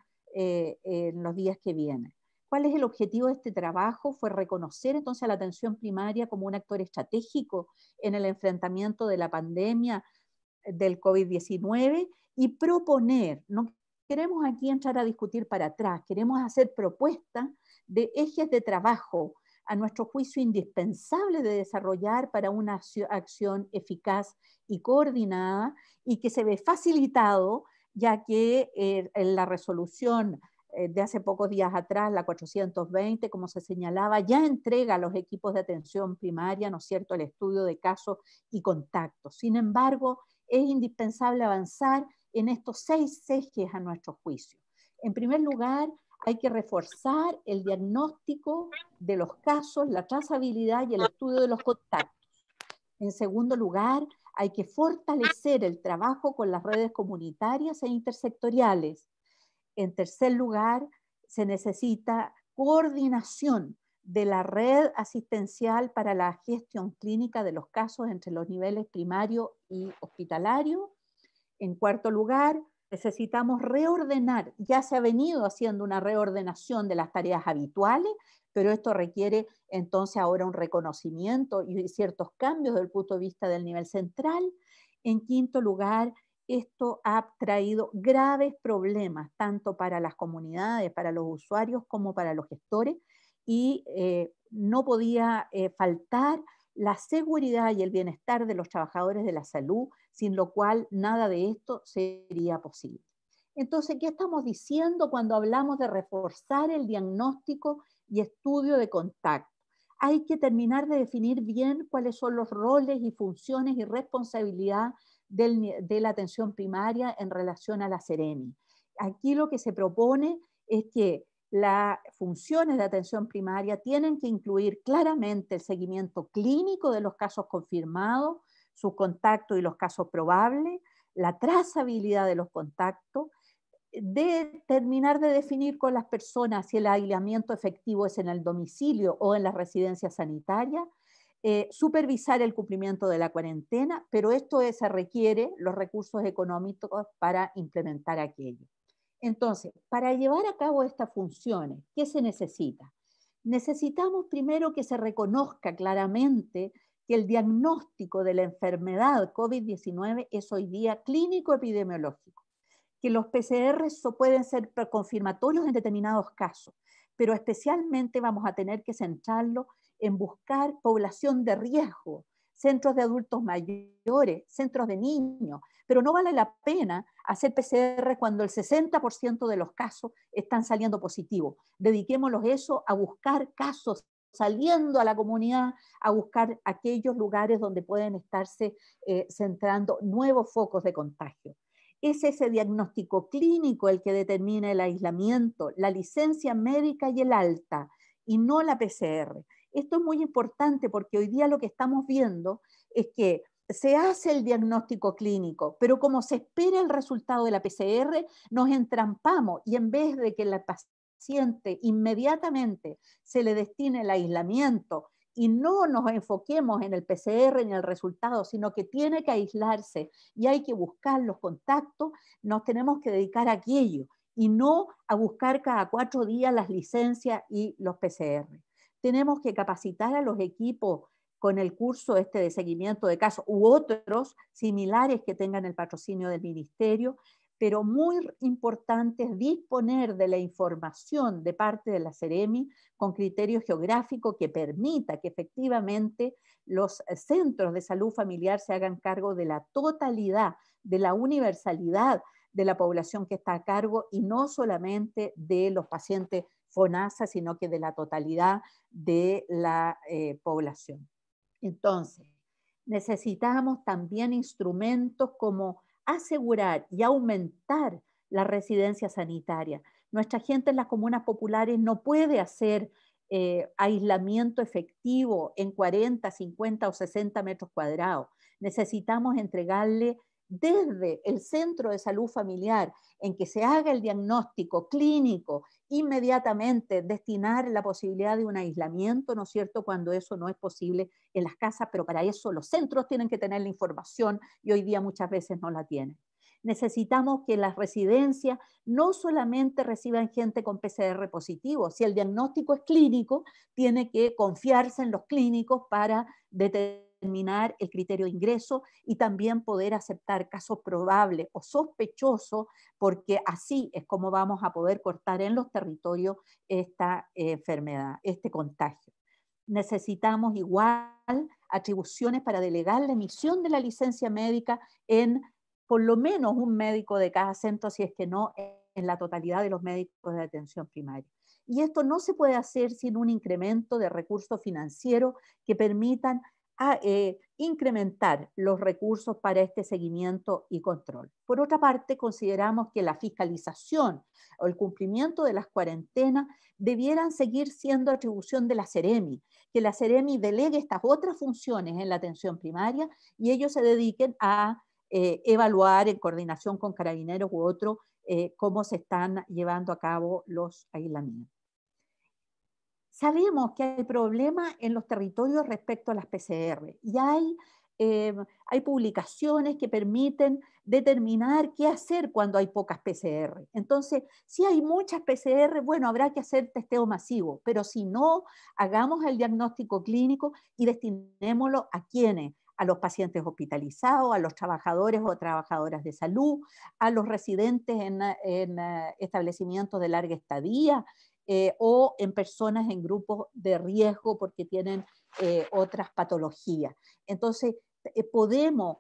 en los días que vienen. ¿Cuál es el objetivo de este trabajo? Fue reconocer entonces a la atención primaria como un actor estratégico en el enfrentamiento de la pandemia del COVID-19 y proponer, no queremos aquí entrar a discutir para atrás, queremos hacer propuestas de ejes de trabajo a nuestro juicio indispensables de desarrollar para una acción eficaz y coordinada, y que se ve facilitado, ya que en la resolución de hace pocos días atrás, la 420, como se señalaba, ya entrega a los equipos de atención primaria, ¿no es cierto?, el estudio de casos y contactos. Sin embargo, es indispensable avanzar en estos 6 ejes a nuestro juicio. En primer lugar, hay que reforzar el diagnóstico de los casos, la trazabilidad y el estudio de los contactos. En segundo lugar, hay que fortalecer el trabajo con las redes comunitarias e intersectoriales. En tercer lugar, se necesita coordinación de la red asistencial para la gestión clínica de los casos entre los niveles primario y hospitalario. En cuarto lugar, necesitamos reordenar, ya se ha venido haciendo una reordenación de las tareas habituales, pero esto requiere entonces ahora un reconocimiento y ciertos cambios desde el punto de vista del nivel central. En quinto lugar, esto ha traído graves problemas, tanto para las comunidades, para los usuarios, como para los gestores, y no podía faltar la seguridad y el bienestar de los trabajadores de la salud, sin lo cual nada de esto sería posible. Entonces, ¿qué estamos diciendo cuando hablamos de reforzar el diagnóstico y estudio de contacto? Hay que terminar de definir bien cuáles son los roles y funciones y responsabilidad de la atención primaria en relación a la Seremi. Aquí lo que se propone es que las funciones de atención primaria tienen que incluir claramente el seguimiento clínico de los casos confirmados, sus contactos y los casos probables, la trazabilidad de los contactos, de terminar de definir con las personas si el aislamiento efectivo es en el domicilio o en la residencia sanitaria, supervisar el cumplimiento de la cuarentena, pero esto se requiere los recursos económicos para implementar aquello. Entonces, para llevar a cabo estas funciones, ¿qué se necesita? Necesitamos primero que se reconozca claramente que el diagnóstico de la enfermedad COVID-19 es hoy día clínico-epidemiológico, que los PCR pueden ser confirmatorios en determinados casos, pero especialmente vamos a tener que centrarlo en buscar población de riesgo, centros de adultos mayores, centros de niños, pero no vale la pena hacer PCR cuando el 60% de los casos están saliendo positivos. Dediquémoslos eso a buscar casos saliendo a la comunidad, a buscar aquellos lugares donde pueden estarse centrando nuevos focos de contagio. Es ese diagnóstico clínico el que determina el aislamiento, la licencia médica y el alta, y no la PCR. Esto es muy importante porque hoy día lo que estamos viendo es que se hace el diagnóstico clínico, pero como se espera el resultado de la PCR, nos entrampamos y en vez de que la paciente inmediatamente se le destine el aislamiento y no nos enfoquemos en el PCR ni el resultado, sino que tiene que aislarse y hay que buscar los contactos, nos tenemos que dedicar a aquello y no a buscar cada 4 días las licencias y los PCR. Tenemos que capacitar a los equipos con el curso de seguimiento de casos u otros similares que tengan el patrocinio del ministerio, pero muy importante es disponer de la información de parte de la Seremi con criterio geográfico que permita que efectivamente los centros de salud familiar se hagan cargo de la totalidad, de la universalidad de la población que está a cargo y no solamente de los pacientes FONASA, sino que de la totalidad de la población. Entonces, necesitamos también instrumentos como asegurar y aumentar la residencia sanitaria. Nuestra gente en las comunas populares no puede hacer aislamiento efectivo en 40, 50 o 60 metros cuadrados. Necesitamos entregarle desde el centro de salud familiar en que se haga el diagnóstico clínico, inmediatamente destinar la posibilidad de un aislamiento, ¿no es cierto?, cuando eso no es posible en las casas, pero para eso los centros tienen que tener la información y hoy día muchas veces no la tienen. Necesitamos que las residencias no solamente reciban gente con PCR positivo, si el diagnóstico es clínico, tiene que confiarse en los clínicos para determinar el criterio de ingreso y también poder aceptar casos probables o sospechosos, porque así es como vamos a poder cortar en los territorios esta enfermedad, este contagio. Necesitamos igual atribuciones para delegar la emisión de la licencia médica en por lo menos un médico de cada centro, si es que no en la totalidad de los médicos de atención primaria. Y esto no se puede hacer sin un incremento de recursos financieros que permitan a incrementar los recursos para este seguimiento y control. Por otra parte, consideramos que la fiscalización o el cumplimiento de las cuarentenas debieran seguir siendo atribución de la Seremi, que la Seremi delegue estas otras funciones en la atención primaria y ellos se dediquen a evaluar en coordinación con carabineros u otros cómo se están llevando a cabo los aislamientos. Sabemos que hay problemas en los territorios respecto a las PCR y hay publicaciones que permiten determinar qué hacer cuando hay pocas PCR. Entonces, si hay muchas PCR, bueno, habrá que hacer testeo masivo, pero si no, hagamos el diagnóstico clínico y destinémoslo a quienes, a los pacientes hospitalizados, a los trabajadores o trabajadoras de salud, a los residentes en establecimientos de larga estadía, o en personas en grupos de riesgo porque tienen otras patologías. Entonces, podemos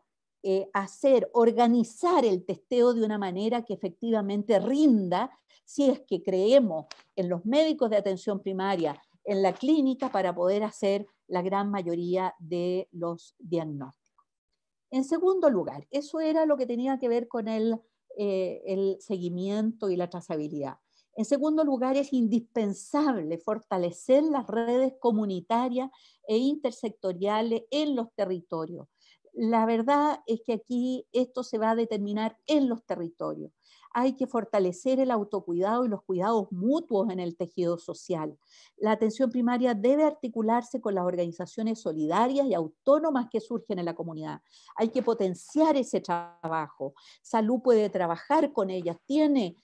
organizar el testeo de una manera que efectivamente rinda si es que creemos en los médicos de atención primaria, en la clínica, para poder hacer la gran mayoría de los diagnósticos. En segundo lugar, eso era lo que tenía que ver con el seguimiento y la trazabilidad. En segundo lugar, es indispensable fortalecer las redes comunitarias e intersectoriales en los territorios. La verdad es que aquí esto se va a determinar en los territorios. Hay que fortalecer el autocuidado y los cuidados mutuos en el tejido social. La atención primaria debe articularse con las organizaciones solidarias y autónomas que surgen en la comunidad. Hay que potenciar ese trabajo. Salud puede trabajar con ellas, tiene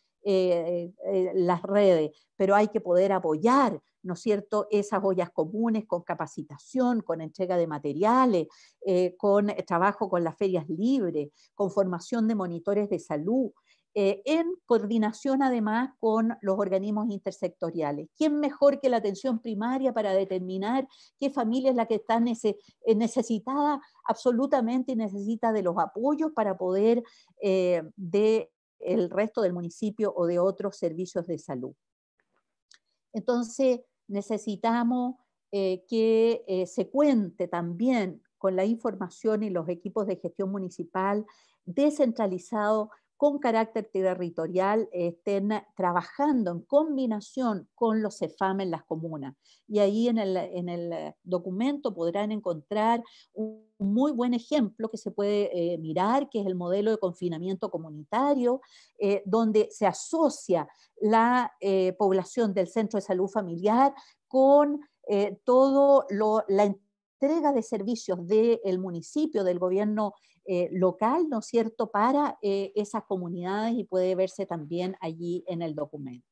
las redes, pero hay que poder apoyar, ¿no es cierto?, esas ollas comunes con capacitación, con entrega de materiales, con trabajo con las ferias libres, con formación de monitores de salud, en coordinación además con los organismos intersectoriales. ¿Quién mejor que la atención primaria para determinar qué familia es la que está necesitada absolutamente y necesita de los apoyos para poder el resto del municipio o de otros servicios de salud? Entonces, necesitamos que se cuente también con la información y los equipos de gestión municipal descentralizados con carácter territorial estén trabajando en combinación con los CEFAM en las comunas. Y ahí en el documento podrán encontrar un muy buen ejemplo que se puede mirar, que es el modelo de confinamiento comunitario, donde se asocia la población del centro de salud familiar con todo la entrega de servicios del municipio, del gobierno local, ¿no es cierto?, para esas comunidades, y puede verse también allí en el documento.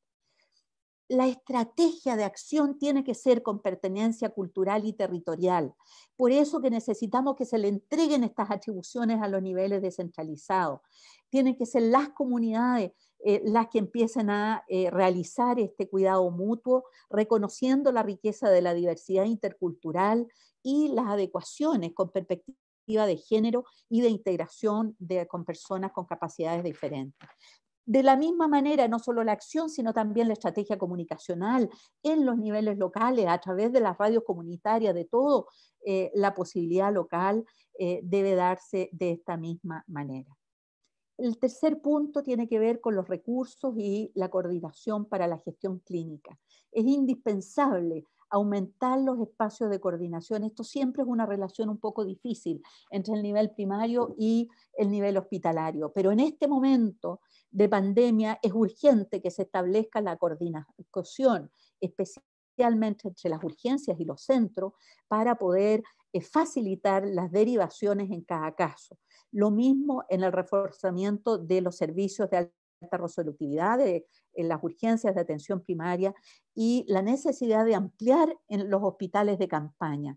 La estrategia de acción tiene que ser con pertenencia cultural y territorial. Por eso que necesitamos que se le entreguen estas atribuciones a los niveles descentralizados. Tienen que ser las comunidades las que empiecen a realizar este cuidado mutuo, reconociendo la riqueza de la diversidad intercultural y las adecuaciones con perspectiva de género y de integración con personas con capacidades diferentes. De la misma manera, no solo la acción, sino también la estrategia comunicacional en los niveles locales, a través de las radios comunitarias, de todo, la posibilidad local debe darse de esta misma manera. El tercer punto tiene que ver con los recursos y la coordinación para la gestión clínica. Es indispensable aumentar los espacios de coordinación. Esto siempre es una relación un poco difícil entre el nivel primario y el nivel hospitalario, pero en este momento de pandemia es urgente que se establezca la coordinación, especialmente entre las urgencias y los centros, para poder facilitar las derivaciones en cada caso. Lo mismo en el reforzamiento de los servicios de alta resolutividad, en las urgencias de atención primaria, y la necesidad de ampliar en los hospitales de campaña.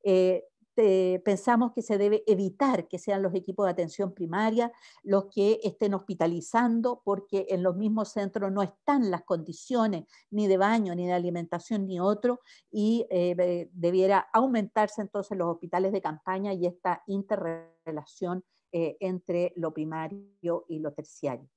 Pensamos que se debe evitar que sean los equipos de atención primaria los que estén hospitalizando, porque en los mismos centros no están las condiciones ni de baño, ni de alimentación, ni otro, y debiera aumentarse entonces los hospitales de campaña y esta interrelación entre lo primario y lo terciario.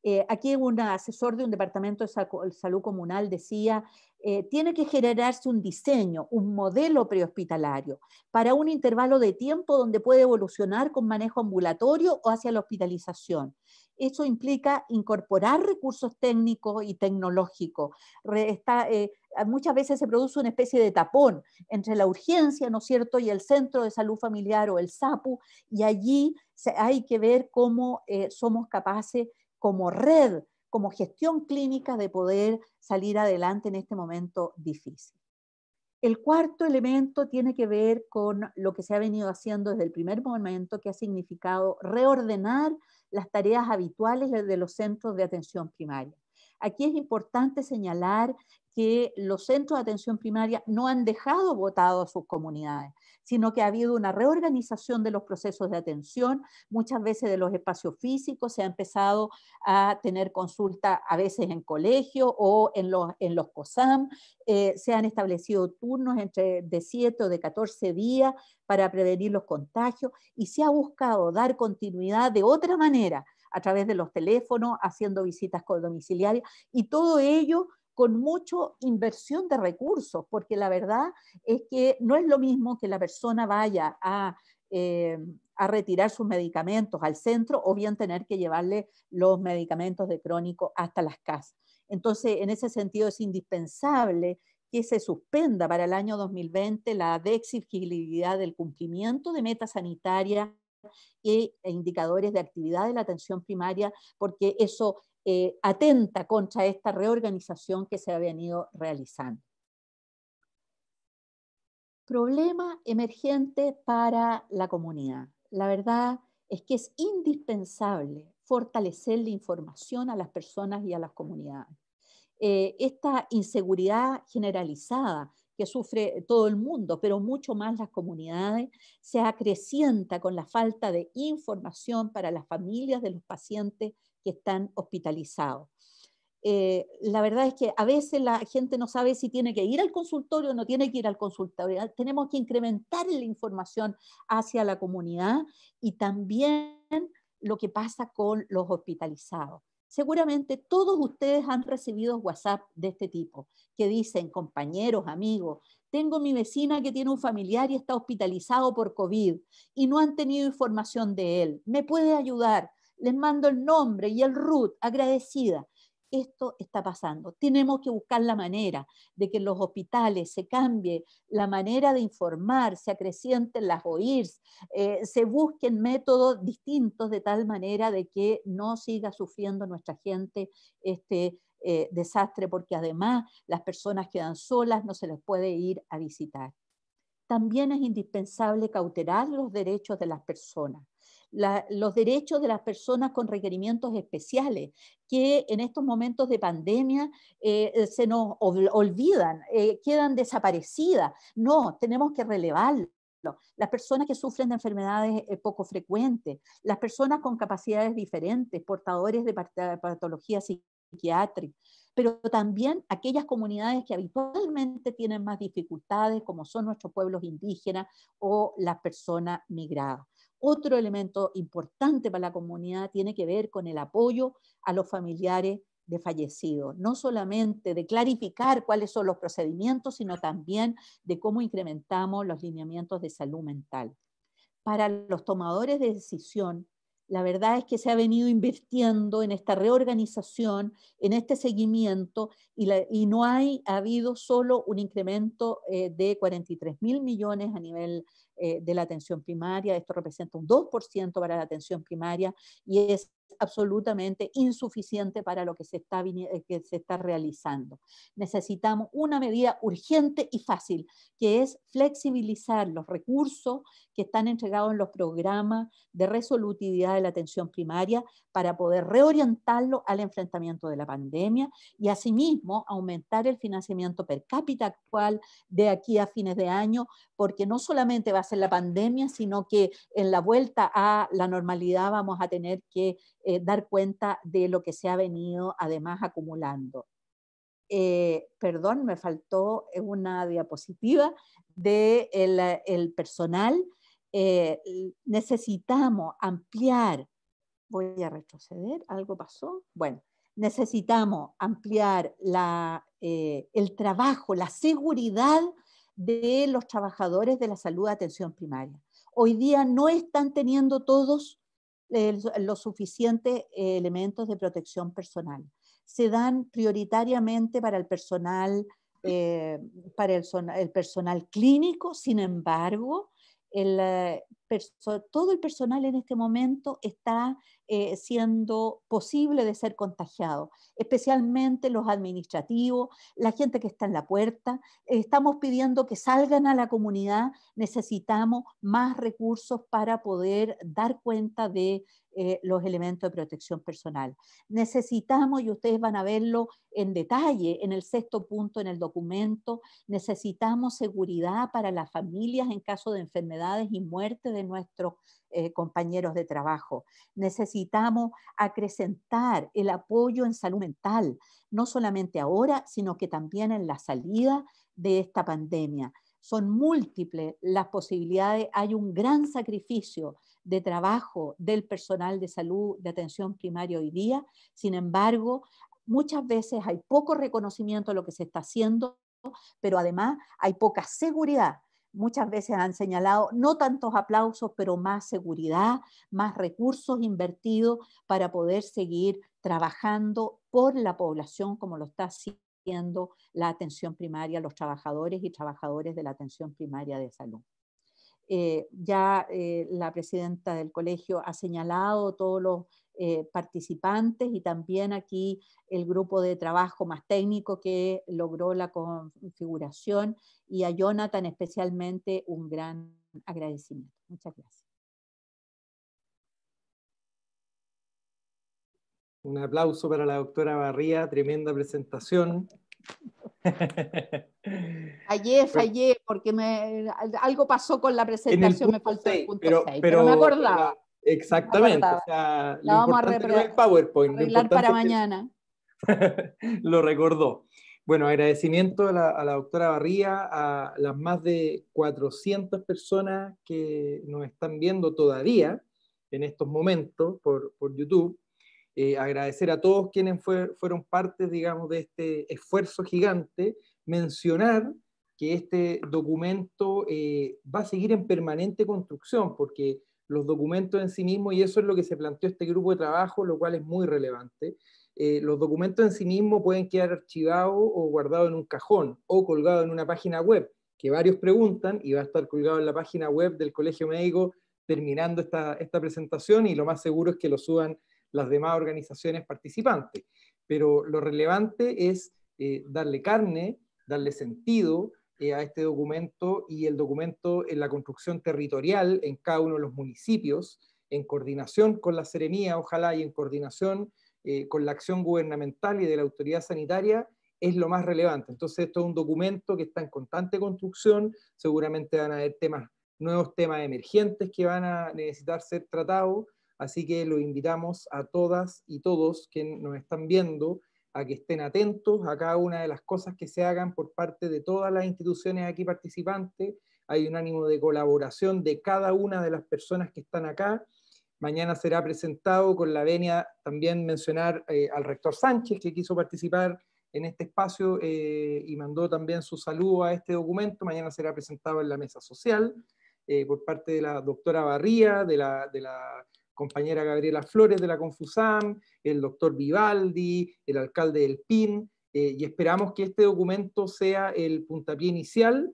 Aquí un asesor de un departamento de salud comunal decía, tiene que generarse un diseño, un modelo prehospitalario para un intervalo de tiempo donde puede evolucionar con manejo ambulatorio o hacia la hospitalización. Eso implica incorporar recursos técnicos y tecnológicos. Muchas veces se produce una especie de tapón entre la urgencia, ¿no es cierto?, y el Centro de Salud Familiar o el SAPU, y allí hay que ver cómo somos capaces como red, como gestión clínica, de poder salir adelante en este momento difícil. El cuarto elemento tiene que ver con lo que se ha venido haciendo desde el primer momento, que ha significado reordenar las tareas habituales de los centros de atención primaria. Aquí es importante señalar que los centros de atención primaria no han dejado botados a sus comunidades, sino que ha habido una reorganización de los procesos de atención, muchas veces de los espacios físicos. Se ha empezado a tener consulta a veces en colegio o en los COSAM. Se han establecido turnos de 7 o de 14 días para prevenir los contagios, y se ha buscado dar continuidad de otra manera, a través de los teléfonos, haciendo visitas domiciliarias, y todo ello con mucha inversión de recursos, porque la verdad es que no es lo mismo que la persona vaya a retirar sus medicamentos al centro, o bien tener que llevarle los medicamentos de crónico hasta las casas. Entonces, en ese sentido es indispensable que se suspenda para el año 2020 la exigibilidad del cumplimiento de metas sanitarias e indicadores de actividad de la atención primaria, porque eso atenta contra esta reorganización que se ha venido realizando. Problema emergente para la comunidad. La verdad es que es indispensable fortalecer la información a las personas y a las comunidades. Esta inseguridad generalizada que sufre todo el mundo, pero mucho más las comunidades, se acrecienta con la falta de información para las familias de los pacientes que están hospitalizados. La verdad es que a veces la gente no sabe si tiene que ir al consultorio o no tiene que ir al consultorio. Tenemos que incrementar la información hacia la comunidad, y también lo que pasa con los hospitalizados. Seguramente todos ustedes han recibido WhatsApp de este tipo, que dicen: compañeros, amigos, tengo mi vecina que tiene un familiar y está hospitalizado por COVID y no han tenido información de él. ¿Me puede ayudar? Les mando el nombre y el RUT, agradecida. Esto está pasando. Tenemos que buscar la manera de que en los hospitales se cambie la manera de informar, se acrecienten las OIRS, se busquen métodos distintos, de tal manera de que no siga sufriendo nuestra gente este desastre, porque además las personas quedan solas, no se les puede ir a visitar. También es indispensable cautelar los derechos de las personas. Los derechos de las personas con requerimientos especiales, que en estos momentos de pandemia se nos olvidan, quedan desaparecidas. No, tenemos que relevarlo. Las personas que sufren de enfermedades poco frecuentes, las personas con capacidades diferentes, portadores de patologías psiquiátricas, pero también aquellas comunidades que habitualmente tienen más dificultades, como son nuestros pueblos indígenas o las personas migradas. Otro elemento importante para la comunidad tiene que ver con el apoyo a los familiares de fallecidos, no solamente de clarificar cuáles son los procedimientos, sino también de cómo incrementamos los lineamientos de salud mental. Para los tomadores de decisión, la verdad es que se ha venido invirtiendo en esta reorganización, en este seguimiento, y no ha habido solo un incremento de 43.000 millones a nivel de la atención primaria. Esto representa un 2% para la atención primaria, y es absolutamente insuficiente para lo que se está realizando. Necesitamos una medida urgente y fácil, que es flexibilizar los recursos que están entregados en los programas de resolutividad de la atención primaria, para poder reorientarlo al enfrentamiento de la pandemia, y asimismo aumentar el financiamiento per cápita actual de aquí a fines de año, porque no solamente va a ser la pandemia, sino que en la vuelta a la normalidad vamos a tener que dar cuenta de lo que se ha venido además acumulando. Perdón, me faltó una diapositiva del personal. Necesitamos ampliar Voy a retroceder, algo pasó. Bueno, necesitamos ampliar el trabajo, la seguridad de los trabajadores de la salud de atención primaria. Hoy día no están teniendo todos los suficientes elementos de protección personal. Se dan prioritariamente para el personal, el personal clínico. Sin embargo, todo el personal en este momento está siendo posible de ser contagiado, especialmente los administrativos, la gente que está en la puerta. Estamos pidiendo que salgan a la comunidad. Necesitamos más recursos para poder dar cuenta de los elementos de protección personal. Necesitamos, y ustedes van a verlo en detalle en el 6º punto en el documento, necesitamos seguridad para las familias en caso de enfermedades y muerte de nuestros compañeros de trabajo. Necesitamos acrecentar el apoyo en salud mental, no solamente ahora, sino que también en la salida de esta pandemia. Son múltiples las posibilidades, hay un gran sacrificio de trabajo del personal de salud de atención primaria hoy día. Sin embargo, muchas veces hay poco reconocimiento de lo que se está haciendo, pero además hay poca seguridad. Muchas veces han señalado no tantos aplausos, pero más seguridad, más recursos invertidos para poder seguir trabajando por la población como lo está haciendo la atención primaria, los trabajadores y trabajadoras de la atención primaria de salud. La presidenta del colegio ha señalado todos los participantes y también aquí el grupo de trabajo más técnico que logró la configuración, y a Jonathan especialmente un gran agradecimiento. Muchas gracias. Un aplauso para la doctora Barría, tremenda presentación. Fallé, porque algo pasó con la presentación, me faltó el punto 6, pero me acordaba. Exactamente, o sea, lo importante no es el PowerPoint. Arreglar para mañana. Lo recordó. Bueno, agradecimiento a la doctora Barría, a las más de 400 personas que nos están viendo todavía en estos momentos por YouTube. Agradecer a todos quienes fueron parte, digamos, de este esfuerzo gigante. Mencionar que este documento va a seguir en permanente construcción, porque los documentos en sí mismos, y eso es lo que se planteó este grupo de trabajo, lo cual es muy relevante, los documentos en sí mismos pueden quedar archivados o guardados en un cajón o colgados en una página web, que varios preguntan, y va a estar colgado en la página web del Colegio Médico terminando esta presentación, y lo más seguro es que lo suban las demás organizaciones participantes. Pero lo relevante es darle carne, darle sentido a este documento, y el documento en la construcción territorial en cada uno de los municipios, en coordinación con la Seremía, ojalá, y en coordinación con la acción gubernamental y de la autoridad sanitaria, es lo más relevante. Entonces esto es un documento que está en constante construcción, seguramente van a haber nuevos temas emergentes que van a necesitar ser tratados, así que los invitamos a todas y todos que nos están viendo a que estén atentos a cada una de las cosas que se hagan por parte de todas las instituciones aquí participantes. Hay un ánimo de colaboración de cada una de las personas que están acá. Mañana será presentado, con la venia también mencionar al rector Sánchez, que quiso participar en este espacio y mandó también su saludo a este documento. Mañana será presentado en la mesa social por parte de la doctora Barría, de la compañera Gabriela Flores de la Confusam, el doctor Vivaldi, el alcalde del PIN, y esperamos que este documento sea el puntapié inicial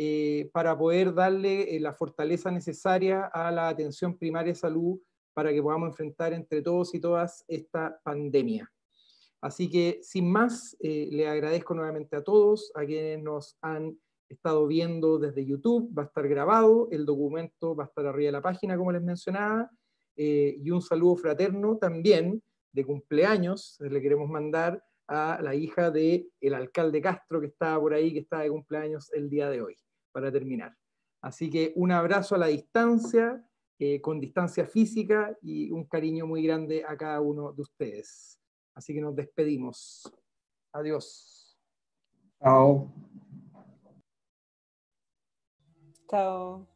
para poder darle la fortaleza necesaria a la atención primaria de salud para que podamos enfrentar entre todos y todas esta pandemia. Así que, sin más, le agradezco nuevamente a todos, a quienes nos han estado viendo desde YouTube. Va a estar grabado, el documento va a estar arriba de la página, como les mencionaba, y un saludo fraterno también de cumpleaños le queremos mandar a la hija del alcalde Castro, que estaba por ahí, que está de cumpleaños el día de hoy, para terminar. Así que un abrazo a la distancia, con distancia física, y un cariño muy grande a cada uno de ustedes. Así que nos despedimos. Adiós. Chao. Chao.